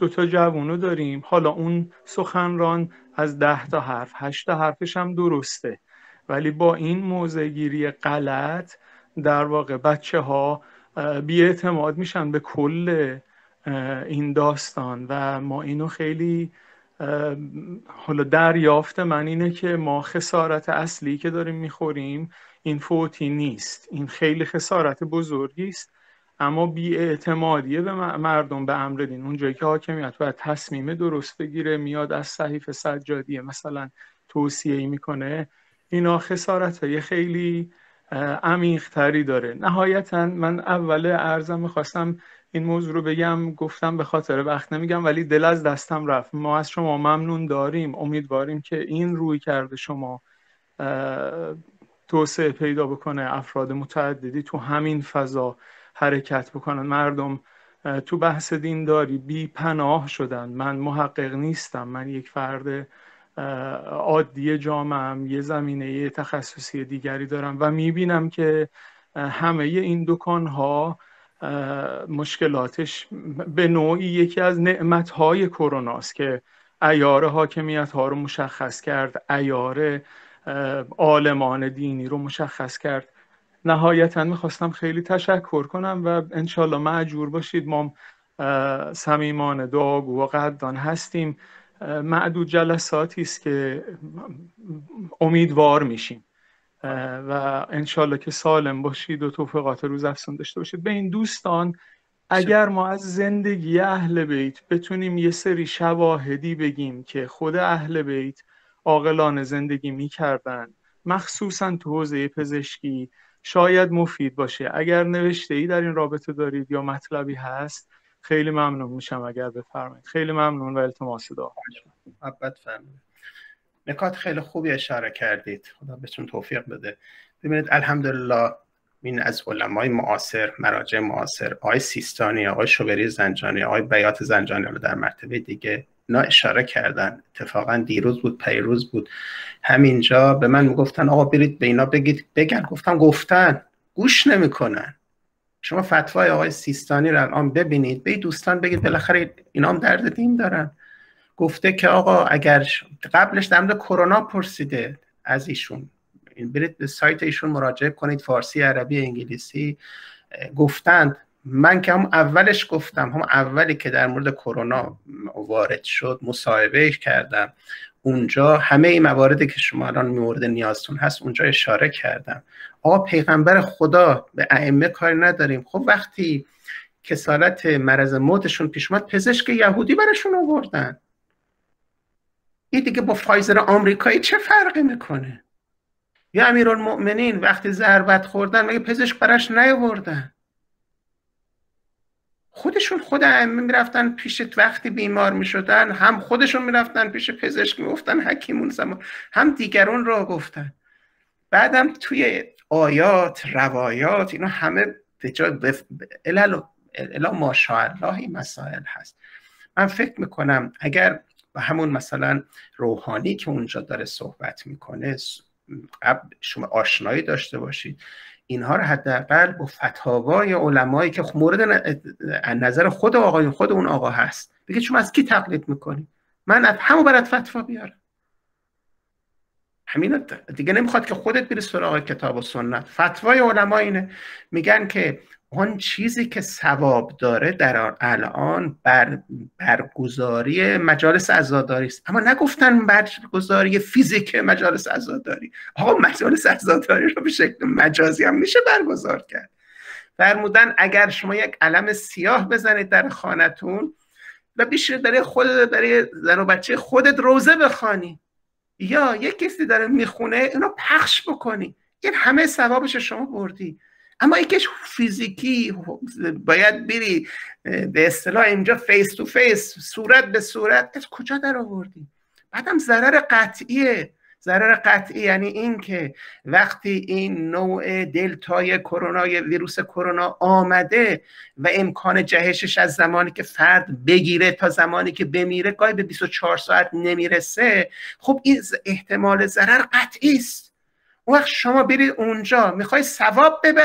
2 جوونو داریم، حالا اون سخنران از 10 تا حرف 8 تا حرفش هم درسته، ولی با این موضع‌گیری غلط در واقع بچه‌ها بی‌اعتماد میشن به کل این داستان و ما اینو خیلی حالا دریافت من اینه که ما خسارت اصلی که داریم میخوریم این فوتی نیست، این خیلی خسارت بزرگی است، اما بی‌اعتمادی به مردم به امر دین، اونجایی که حاکمیت باید تصمیم درست بگیره میاد از صحیفه سجادیه مثلا توصیه‌ای میکنه، اینا خسارت‌های خیلی عمیق‌تری داره. نهایتاً من اول عرضم میخواستم این موضوع رو بگم، گفتم به خاطر وقت نمیگم ولی دل از دستم رفت. ما از شما ممنون داریم، امیدواریم که این روی کرده شما توسعه پیدا بکنه، افراد متعددی تو همین فضا حرکت بکنن. مردم تو بحث دینداری بی پناه شدن. من محقق نیستم، من یک فرد عادی جامعه‌ام، یه زمینه تخصصی دیگری دارم و میبینم که همه این دکان‌ها مشکلاتش به نوعی یکی از نعمت‌های کروناست که عیار حاکمیت‌ها رو مشخص کرد، عیار عالمان دینی رو مشخص کرد. نهایتاً میخواستم خیلی تشکر کنم و انشالله مأجور باشید، ما صمیمان دعاگو و قدردان هستیم. معدود جلساتی است که امیدوار میشیم و انشالله که سالم باشید و توفیقات روزافزون داشته باشید. به این دوستان اگر ما از زندگی اهل بیت بتونیم یه سری شواهدی بگیم که خود اهل بیت عاقلانه زندگی میکردن، مخصوصا تو حوزه پزشکی، شاید مفید باشه. اگر نوشته‌ای در این رابطه دارید یا مطلبی هست خیلی ممنون میشم اگر بفرمایید. خیلی ممنون و التماس دعا. محبت فرمایید. نکات خیلی خوبی اشاره کردید، خدا بهتون توفیق بده. ببینید الحمدلله این از علمای معاصر، مراجع معاصر، آقای سیستانی، آقای شوبری زنجانی، آقای بیات زنجانی رو در مرتبه دیگه اینا اشاره کردن. اتفاقا دیروز بود پیروز بود همینجا به من میگفتن آقا برید به اینا بگید بگن. گفتن گوش نمیکنن. شما فتوای آقای سیستانی رو الان ببینید، به دوستان بگید بالاخره اینا هم درد دین دارن. گفته که آقا اگر قبلش در مورد کرونا پرسیده از ایشون، برید به سایت ایشون مراجعه کنید، فارسی، عربی، انگلیسی گفتند. من که هم اولش گفتم، هم اولی که در مورد کرونا وارد شد مصاحبه کردم، اونجا همه این مواردی که شما الان مورد نیازتون هست اونجا اشاره کردم. آقا پیغمبر خدا به ائمه کاری نداریم. خب وقتی کسالت مرض موتشون پیش اومد پزشک یهودی براشون آوردن. این دیگه با فایزر آمریکایی چه فرقی میکنه؟ یا امیرالمؤمنین وقتی ضربت خوردن مگه پزشک براش نیاوردن؟ خود ائمه میرفتن پیش، وقتی بیمار میشدن هم خودشون میرفتن پیش پزشک میگفتن حکیمون زمان، هم دیگرون رو گفتن. بعدم توی آیات، روایات، اینا همه به جای الا ماشاءالله این مسائل هست. من فکر میکنم اگر و همون مثلا روحانی که اونجا داره صحبت میکنه شما آشنایی داشته باشید، اینها رو حداقل با فتاوای علمایی که مورد نظر خود آقایون، خود اون آقا هست، بگید شما از کی تقلید میکنی؟ من از همون برات فتوا بیارم. همین دیگه نمیخواد که خودت بری سراغ کتاب و سنت. فتوای علما اینه، میگن که اون چیزی که ثواب داره در الان برگزاری مجالس عزاداری است، اما نگفتن برگزاری فیزیک مجالس عزاداری. آقا مجالس عزاداری رو به شکل مجازی هم میشه برگزار کرد. فرمودن اگر شما یک علم سیاه بزنید در خانتون و بیشتر برای زن و بچه خودت روزه بخوانی یا یک کسی داره میخونه اینو پخش بکنی، این همه ثوابش شما بردی. اما یکیش فیزیکی باید بری به اصطلاح اینجا فیس تو فیس، صورت به صورت، از کجا در آوردی؟ بعدم ضرر قطعیه. ضرر قطعی یعنی این که وقتی این نوع دلتای کرونا، ویروس کرونا آمده و امکان جهشش از زمانی که فرد بگیره تا زمانی که بمیره گاهی به 24 ساعت نمیرسه، خب این احتمال ضرر قطعی است. اون وقت شما بری اونجا میخوای ثواب ببری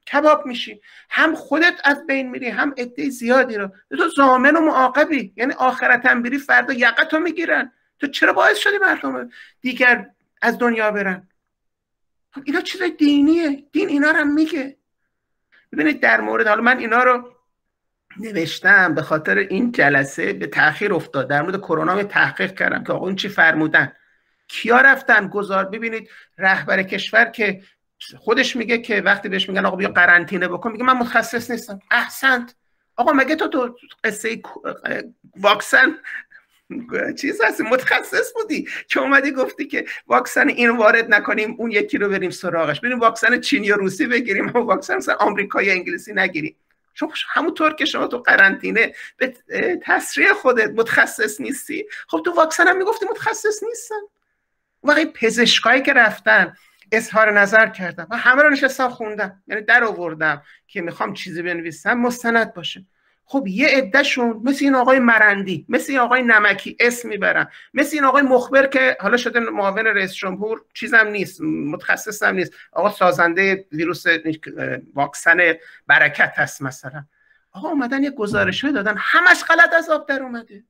کباب میشی، هم خودت از بین میری، هم عده زیادی رو. تو ضامن و معاقبی، یعنی آخرت هم بری فردا یقتو میگیرن. تو چرا باعث شدی مردم دیگر از دنیا برن؟ اینا چیزای دینیه، دین اینا رو هم میگه. ببینید در مورد، حالا من اینا رو نوشتم به خاطر این جلسه به تأخیر افتاد، در مورد کرونا تحقیق کردم که آقا این چی فرمودن، کیا رفتن گذار. ببینید رهبر کشور که خودش میگه که وقتی بهش میگن آقا بیا قرنطینه بکن، میگه من متخصص نیستم. احسنت. آقا مگه تو قصه واکسن چیز هستی، متخصص بودی که اومدی گفتی که واکسن این وارد نکنیم اون یکی رو بریم سراغش، بریم واکسن چینی و روسی بگیریم، هم واکسن مثلا آمریکایی انگلیسی نگیریم. چون همونطور که شما تو قرنطینه به تصریح خودت متخصص نیستی، خب تو واکسن هم میگفتی متخصص نیستن. واقعی پزشکایی که رفتن اظهار نظر کردم و همه رو نشستم خوندم، یعنی در آوردم که میخوام چیزی بنویسم مستند باشه. خب یه عدهشون مثل این آقای مرندی، مثل این آقای نمکی اسم میبرن، مثل این آقای مخبر که حالا شده معاون رئیس جمهور، چیزم نیست، متخصصم نیست، آقا سازنده ویروس واکسن برکت هست مثلا. آقا اومدن یه گزارشی دادن همش غلط از آب در اومده.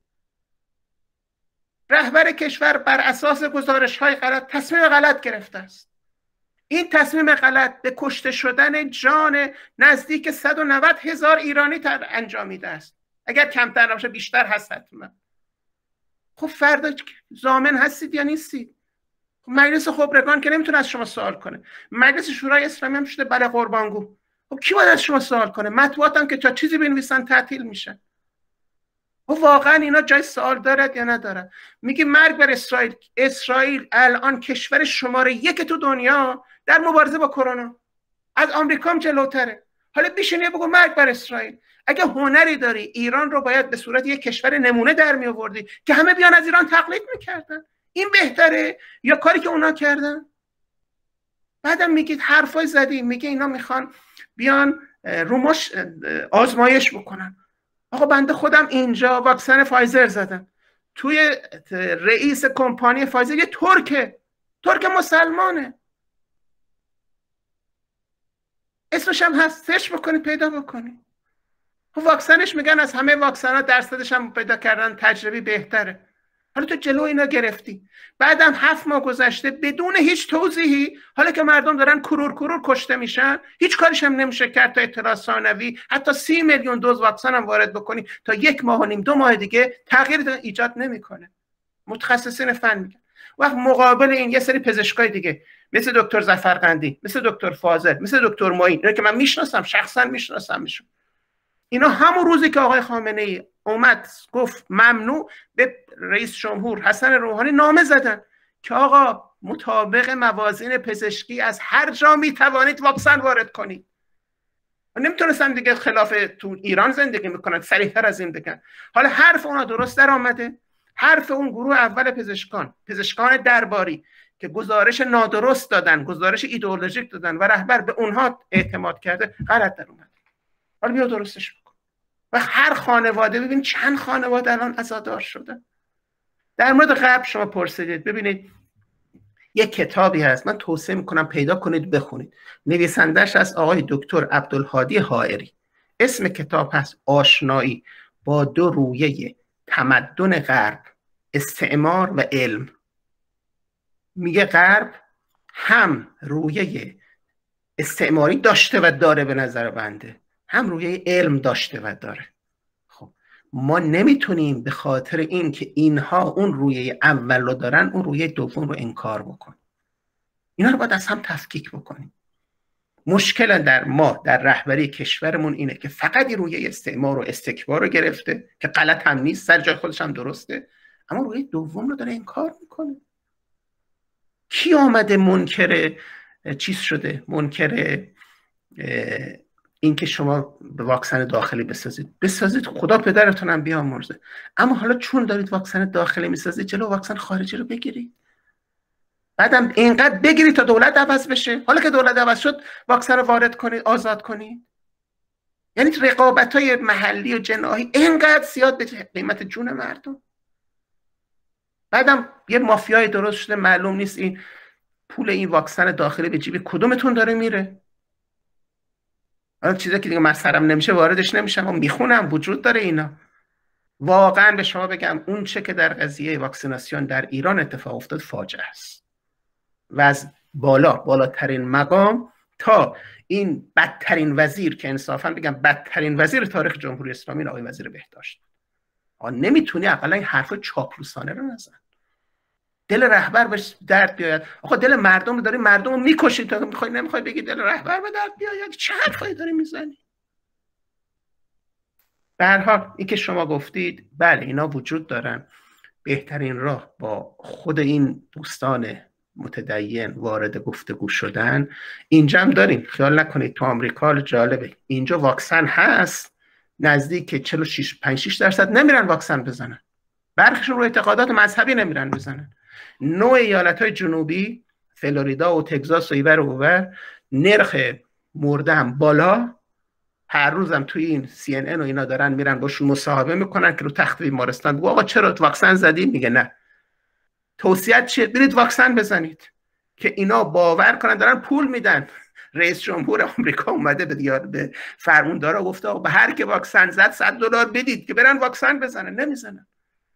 رهبر کشور بر اساس گزارش‌های غلط تصمیم غلط گرفته است. این تصمیم غلط به کشته شدن جان نزدیک 190,000 ایرانی انجامیده است. اگر کمتر نباشه بیشتر هست حتما. خب فردا ضامن هستید یا نیستید؟ مجلس خبرگان که نمیتونه از شما سوال کنه، مجلس شورای اسلامی هم شده بله قربانگو. خب کی باید از شما سوال کنه؟ مطبوعات هم که تا چیزی بنویسن تعطیل میشن. و واقعا اینا جای سوال دارد یا ندارد؟ میگه مرگ بر اسرائیل. اسرائیل الان کشور شماره 1 تو دنیا در مبارزه با کرونا، از آمریکا هم جلوتره. حالا بشینی بگو مرگ بر اسرائیل. اگه هنری داری ایران رو باید به صورت یک کشور نمونه در می آوردی که همه بیان از ایران تقلید میکردن. این بهتره یا کاری که اونا کردن؟ بعدم میگید حرفای زدی، میگه اینا میخوان بیان رومش آزمایش بکنن. آقا بنده خودم اینجا واکسن فایزر زدم، توی رئیس کمپانی فایزر یه ترک مسلمانه، اسمش هم هست، سرچ بکنید پیدا بکنید. واکسنش میگن از همه واکسنات درصدش هم پیدا کردن تجربی بهتره. حالا تو جلو اینا گرفتی، بعدم 7 ماه گذشته بدون هیچ توضیحی، حالا که مردم دارن کرور کشته میشن، هیچ کارش هم نمیشه کرد تا اطلاع ثانوی حتی 30 میلیون دوز واکسن هم وارد بکنی تا 1 ماه و نیم 2 ماه دیگه تغییر ایجاد نمیکنه. متخصصین فن میگن. وقت مقابل این یه سری پزشکای دیگه مثل دکتر ظفرقندی، مثل دکتر فاضل، مثل دکتر معین، اینا که من میشناسم، شخصا میشناسمشون، اینا همون روزی که آقای خامنه ای اومد گفت ممنوع، به رئیس جمهور حسن روحانی نامه زدن که آقا مطابق موازین پزشکی از هر جا میتوانید واکسن وارد کنید. نمیتونستن دیگه خلاف تو ایران زندگی میکنن، صریح‌تر از این بگن. حالا حرف اونا درست در آمده، حرف اون گروه اول پزشکان درباری که گزارش نادرست دادن، گزارش ایدئولوژیک دادن و رهبر به اونها اعتماد کرده، غلط در اومده. حالا بیا درستش بکن. و هر خانواده، ببین چند خانواده الان عزادار شده. در مورد قبل شما پرسیدید، ببینید یک کتابی هست، من توصیه میکنم پیدا کنید بخونید، نویسندش از آقای دکتر عبدالهادی حائری. اسم کتاب هست آشنایی با دو رویه تمدن غرب، استعمار و علم. میگه غرب هم رویه استعماری داشته و داره به نظر بنده، هم رویه علم داشته و داره. خب ما نمیتونیم به خاطر این که اینها اون رویه اول رو دارن اون رویه دوم رو انکار بکنیم. اینا رو باید از هم تفکیک بکنیم. مشکل در ما در رهبری کشورمون اینه که فقط این رویه استعمار و استکبار رو گرفته که غلط هم نیست، سر جای خودش هم درسته، اما رویه دوم رو داره انکار میکنه. کی آمده منکر چیز شده، منکر این که شما به واکسن داخلی بسازید، خدا پدرتونم بیامرزه. اما حالا چون دارید واکسن داخلی میسازید، جلو واکسن خارجی رو بگیرید، بعدم اینقدر بگیرید تا دولت عوض بشه. حالا که دولت عوض شد واکسن رو وارد کنید، آزاد کنید. یعنی رقابت‌های محلی و جناحی اینقدر زیاد به قیمت جون مردم. بعدم یه مافیای درست شده، معلوم نیست این پول این واکسن داخلی به جیب کدومتون داره میره. الان چیزایی که دیگه مسخرم نمیشه واردش نمیشم و میخونم، وجود داره اینا. واقعا به شما بگم اون چه که در قضیه واکسیناسیون در ایران اتفاق افتاد فاجعه است و از بالاترین مقام تا این بدترین وزیر که انصافا بگم بدترین وزیر تاریخ جمهوری اسلامی آقای وزیر بهداشت، نمیتونی اقلا این حرف چاپلوسانه رو نزن. دل رهبر بهش درد بیاید. آقا دل مردم رو داری مردم رو میکشید، تا نمیخوای بگی دل رهبر به درد بیاید؟ چه حرفایی داری میزنی؟ به هر حال این که شما گفتید بله اینا وجود دارن. بهترین راه با خود این دوستان متدین وارد گفتگو شدن. اینجا هم داریم، خیال نکنید، تو آمریکا جالبه، اینجا واکسن هست، نزدیک 46-5-6% نمیرن واکسن بزنن، برخیشون رو اعتقادات مذهبی نمیرن بزنن. 9 ایالت‌های جنوبی، فلوریدا و تگزاس و ایور و اوور، نرخ مرده هم بالا. هر روزم توی این CNN و اینا دارن میرن باشون مصاحبه میکنن که رو تخت بیمارستان بگو آقا چرا واکسن زدید؟ میگه نه. توصیت چیه؟ برید واکسن بزنید. که اینا باور کنن دارن پول میدن. رئیس جمهور آمریکا اومده به فرماندارا گفته آقا به هر کی واکسن زد $100 بدید که برن واکسن بزنن. نمیزنن.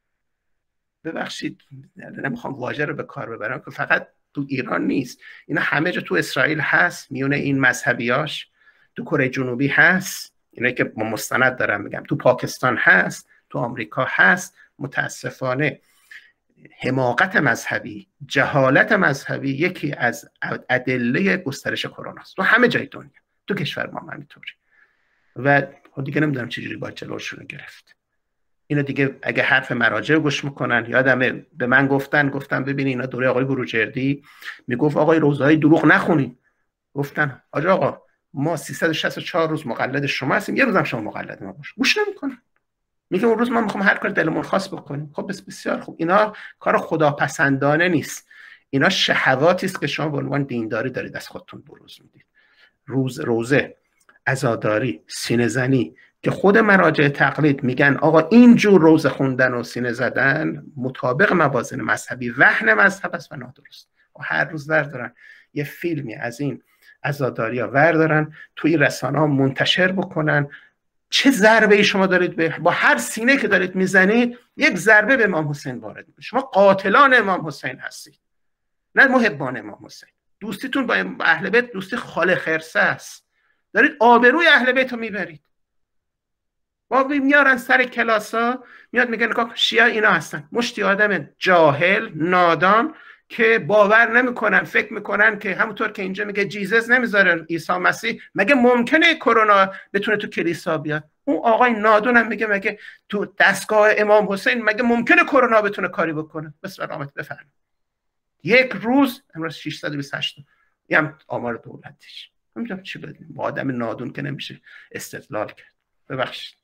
ببخشید نمیخوام واژه رو به کار ببرم که فقط تو ایران نیست، اینا همه جا تو اسرائیل هست، میونه این مذهبیاش، تو کره جنوبی هست، اینا که مستند دارم میگم، تو پاکستان هست، تو آمریکا هست. متاسفانه حماقت مذهبی، جهالت مذهبی یکی از ادله گسترش کرونا است تو همه جای دنیا، تو کشور ما همینطوری. و دیگه نمیدونم چجوری باید جلوشون گرفت. اینا دیگه اگه حرف مراجع گوش میکنن، یادمه به من گفتن ببینید اینا دوره آقای بروجردی میگفت آقای روزهای دروغ نخونید. گفتن آقا ما 364 روز مقلد شما هستیم، یه روزم شما مقلد ما باش. گوش نمیکنن. میگه اون روز ما میخوام هر کار دلمون خواست بکنیم. خب بسیار خوب. اینا کار خداپسندانه نیست. اینا شهواتی است که شما به عنوان دینداری دارید از خودتون بروز میدید. روزه، عزاداری، سینه زنی که خود مراجع تقلید میگن آقا اینجور روزه خوندن و سینه زدن مطابق موازین مذهبی وهن مذهب است و نادرست. و هر روز بردارن یه فیلمی از این عزاداری ها بردارن توی رسانه ها منتشر بکنن. چه ضربه ای شما دارید با هر سینه که دارید میزنید یک ضربه به امام حسین وارد میشه. شما قاتلان امام حسین هستید، نه محبان امام حسین. دوستیتون با اهل بیت دوستی خاله خرسه است. دارید آبروی اهل بیت رو میبرید. واقعی میارن سر کلاسا، میاد میگن که شیعه اینا هستن. مشتی آدم جاهل نادان که باور نمیکنن، فکر میکنن که همونطور که اینجا میگه جیزس نمیذاره عیسی مسیح، مگه ممکنه کرونا بتونه تو کلیسا بیاد؟ اون آقای نادونم میگه مگه تو دستگاه امام حسین مگه ممکنه کرونا بتونه کاری بکنه؟ بس برامت بفرم. یک روز امروز 628 این هم آمار دولتیش. نمیدونم چی بدیم با آدم نادون که نمیشه استدلال کرد. ببخشید.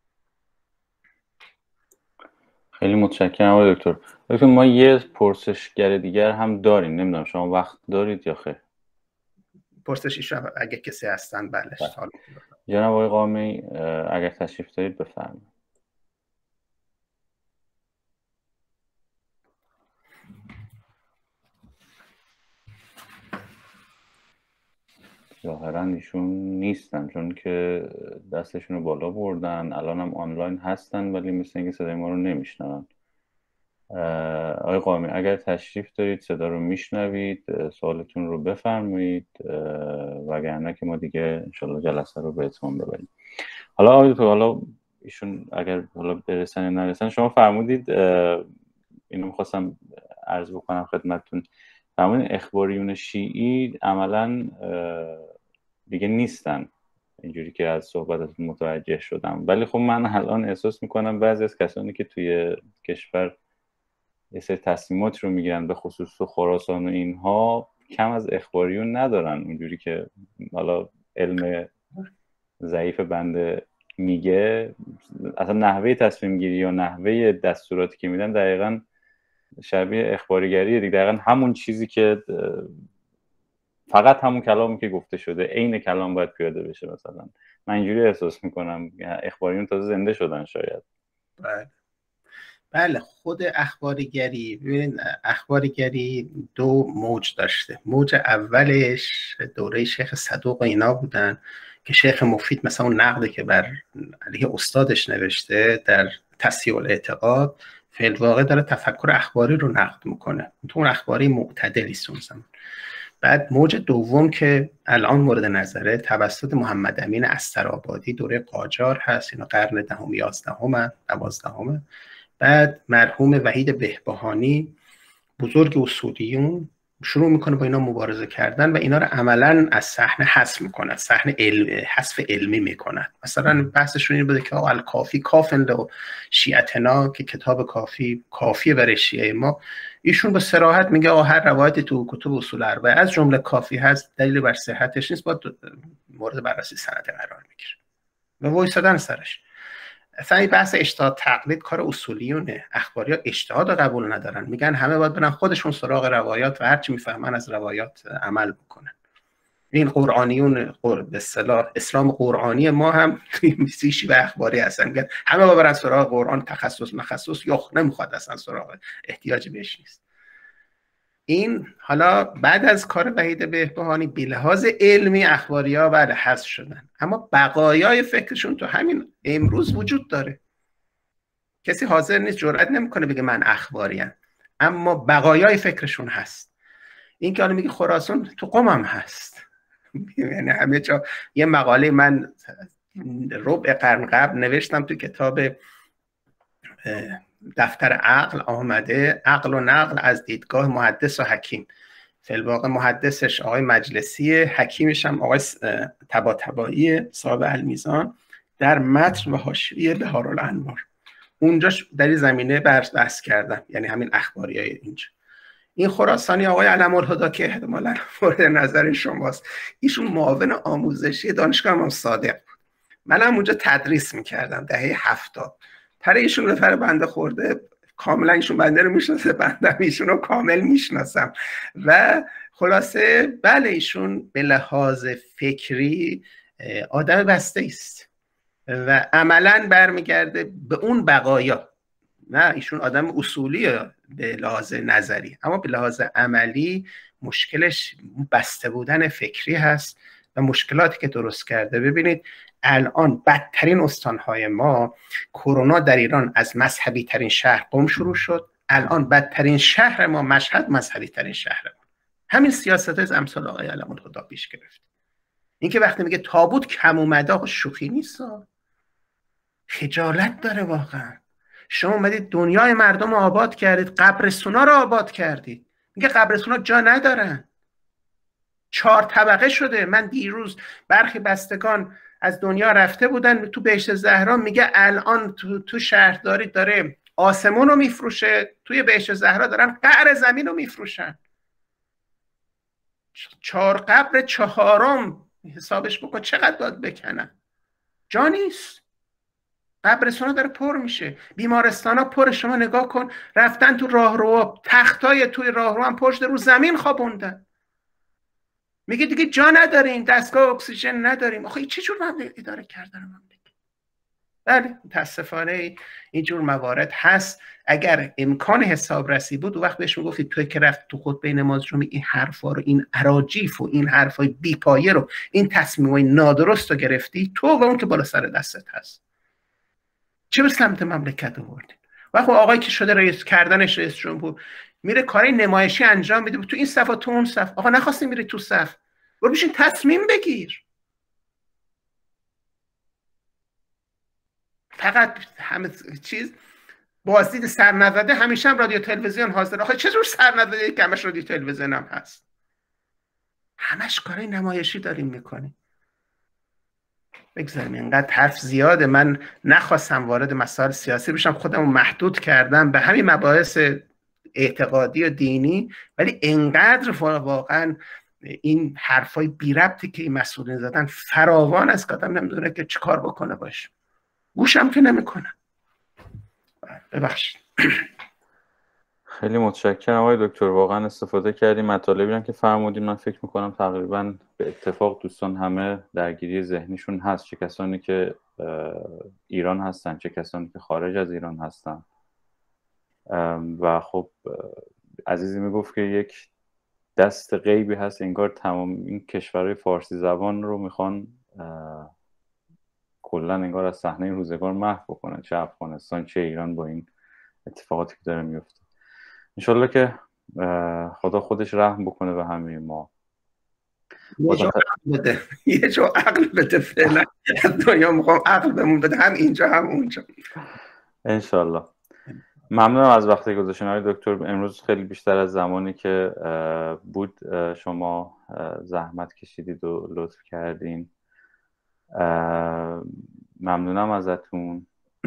خیلی متشکرم آقای دکتر. دکتر ما یه پرسشگر دیگر هم داریم، نمیدونم شما وقت دارید یا خیر؟ پرسشش اگه کسی هستن بله. جناب آقای قامی اگر تشریف دارید بفرمایید. ظاهرا ایشون نیستن چون که دستشون رو بالا بردن، الان هم آنلاین هستن ولی مثل اینکه صدای ما رو نمیشنون. آقای قامی اگر تشریف دارید صدا رو میشنوید سوالتون رو بفرمایید، وگرنه که ما دیگه انشالله جلسه رو به اتمام ببریم. حالا آقای دکتر، حالا ایشون اگر حالا برسن یا نرسن، شما فرمودید اینو میخواستم عرض بکنم خدمتتون، فرمودید اخباریون شیعی عملا دیگه نیستن، اینجوری که از صحبتتون متوجه شدم. ولی خب من الان احساس میکنم بعضی از کسانی که توی کشور یه سری تصمیمات رو میگیرن به خصوص تو خراسان و اینها کم از اخباریون ندارن، اونجوری که حالا علم ضعیف بنده میگه. اصلا نحوه تصمیم گیری یا نحوه دستوراتی که میدن دقیقاً شبیه اخباریگریه دیگه، دقیقاً همون چیزی که فقط همون کلامی که گفته شده عین کلام باید پیاده بشه. مثلا من اینجوری احساس میکنم اخباریون تازه زنده شدن شاید. بله خود اخباریگری، ببینید اخباریگری دو موج داشته. موج اولش دوره شیخ صدوق اینا بودن که شیخ مفید مثلا اون نقدی که بر علیه استادش نوشته در تصحیح الاعتقاد، فی الواقع داره تفکر اخباری رو نقد میکنه، تو اون اخباری معتدلی است اون زمان. بعد موج دوم که الان مورد نظره توسط محمد امین استرآبادی دوره قاجار هست، اینا قرن دهم، 11ام، 12ام. بعد مرحوم وحید بهبهانی بزرگ اصولیون شروع میکنه با اینا مبارزه کردن و اینا رو عملا از صحنه حذف میکنه، صحنه حذف علمی میکنه. مثلا بحثشون این بوده که الکافی کافن لو شیعتنا، که کتاب کافی کافیه برای شیعه ما. ایشون به صراحت میگه هر روایتی تو کتب اصول اربعه از جمله کافی هست، دلیل بر صحتش نیست، باید مورد بررسی سند قرار میگیره و وایسادن سرش. اصلا این بحث اجتهاد تقلید کار اصولیونه. اخباری ها اجتهاد رو قبول ندارن، میگن همه باید برن خودشون سراغ روایات و هرچی میفهمن از روایات عمل بکنن. این قرآنیون به اصطلاح اسلام قرآنی ما هم میسیشی و اخباری هستن، میگن همه باید برن سراغ قرآن، تخصص یخ نمیخواد، اصلا سراغ احتیاجی بهش نیست. این حالا بعد از کار وحید بهبهانی به لحاظ علمی اخباریا بله حذف شدن، اما بقایای فکرشون تو همین امروز وجود داره. کسی حاضر نیست، جرئت نمیکنه بگه من اخباریم، اما بقایای فکرشون هست. این که حالا میگه خراسان تو قمم هست، یعنی همه جا. یه مقاله من ربع قرن قبل نوشتم تو کتاب دفتر عقل آمده، عقل و نقل از دیدگاه محدث و حکیم. فی الواقع محدثش آقای مجلسی، حکیمش هم آقای طباطبایی صاحب المیزان در متن و حاشیه بهارالانوار. اونجا در این زمینه بحث کردم، یعنی همین اخباریای اینجا. این خراسانی آقای علم الهدی که احتمالاً مورد نظر شماست، ایشون معاون آموزشی دانشگاه امام صادق بود. منم اونجا تدریس میکردم دهه 70. پر ایشون به پر بنده خورده، کاملا ایشون بنده رو میشناسه، بنده ایشون رو کامل میشناسم. و خلاصه بله ایشون به لحاظ فکری آدم بسته است و عملا برمیگرده به اون بقایا. نه ایشون آدم اصولیه به لحاظ نظری، اما به لحاظ عملی مشکلش بسته بودن فکری هست و مشکلاتی که درست کرده. ببینید الان بدترین استانهای ما، کرونا در ایران از مذهبی ترین شهر قم شروع شد، الان بدترین شهر ما مشهد مذهبی ترین شهر ما. همین سیاست از امثال آقای علم الهدی پیش گرفت. این که وقتی میگه تابوت کم اومده شوخی نیست، خجالت داره واقعا. شما اومدید دنیای مردم رو آباد کردید، قبرستونا رو آباد کردید. میگه قبرستونا جا ندارن، 4 طبقه شده. من دیروز برخی بستگان از دنیا رفته بودن تو بهشت زهرا، میگه الان تو شهرداری داره آسمون رو میفروشه، توی بهشت زهرا دارن قعر زمین رو میفروشن. 4 قبر 4م حسابش بکن چقدر داد بکنن، جا نیست. قبرستونا داره پر میشه، بیمارستانا پر. شما نگاه کن، رفتن تو راهرو، تختای توی راهرو هم پشت رو زمین خوابوندن. میگه دیگه جا نداریم، دستگاه اکسیژن نداریم. آخه چه جور مملکتی داره کردن مملکت؟ بله متاسفانه اینجور موارد هست. اگر امکان حسابرسی بود، وقت بهش میگفتید توی که رفت تو خطبه نماز رو این حرفا رو، این اراجیف و این حرفای بیپایه رو، این تصمیمای نادرست رو گرفتی تو و اون که بالا سر دستت هست، چه به سمت مملکت آوردین؟ وقتی آقایی که شده رئیس جمهور میره کاری نمایشی انجام میده تو این صف و تو اون صف، آقا نخواستی میری تو صف، برو بشین تصمیم بگیر. فقط همه چیز بازدید سرنزده، همیشه هم رادیو تلویزیون حاضر. آخه چه جور سرنزده که همش رادیو تلویزیون هم هست؟ همش کارای نمایشی داریم میکنیم. بگذاریم، اینقدر حرف زیاده. من نخواستم وارد مسائل سیاسی بشم، خودمو محدود کردم به همین مباحث اعتقادی و دینی، ولی اینقدر واقعا این حرفای بی ربطی که این مسئولین زدن فراوان است که آدم نمیدونه که چی کار بکنه باشه. گوشم که نمیکنه. ببخشید. خیلی متشکرم آقای دکتر، واقعا استفاده کردیم. مطالبی هم که فرمودین من فکر میکنم تقریبا به اتفاق دوستان همه درگیری ذهنیشون هست، چه کسانی که ایران هستن چه کسانی که خارج از ایران هستن. و خب عزیزی میگفت که یک دست غیبی هست، انگار تمام این کشورهای فارسی زبان رو میخوان کلا انگار از صحنه روزگار محو بکنن، چه افغانستان چه ایران، با این اتفاقاتی که داره میفته. انشالله که خدا خودش رحم بکنه به همه ما. یه جو عقل بده فعلا از دنیا میخوام عقل بهمون بده، هم اینجا هم اونجا انشالله. ممنونم از وقتی گذاشتین آقای دکتر. امروز خیلی بیشتر از زمانی که بود شما زحمت کشیدید و لطف کردین. ممنونم ازتون.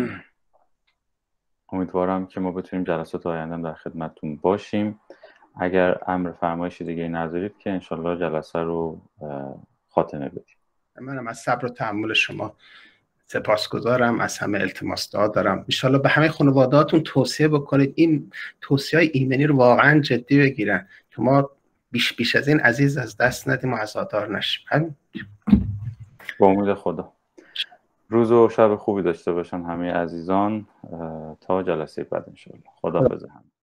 امیدوارم که ما بتونیم جلسات آینده در خدمتتون باشیم. اگر امر فرمایشی دیگه ندارید که انشالله جلسه رو خاتمه بدیم. منم از صبر و تحمل شما سپاسگزارم، از همه التماس دعا دارم. انشالله به همه خانواده‌هاتون توصیه بکنید این توصیه‌های ایمنی رو واقعا جدی بگیرن که ما بیش از این عزیز از دست ندیم و عزادار نشیم. با امید خدا. روز و شب خوبی داشته باشن همه عزیزان تا جلسه بعد انشالله. خدا حافظ.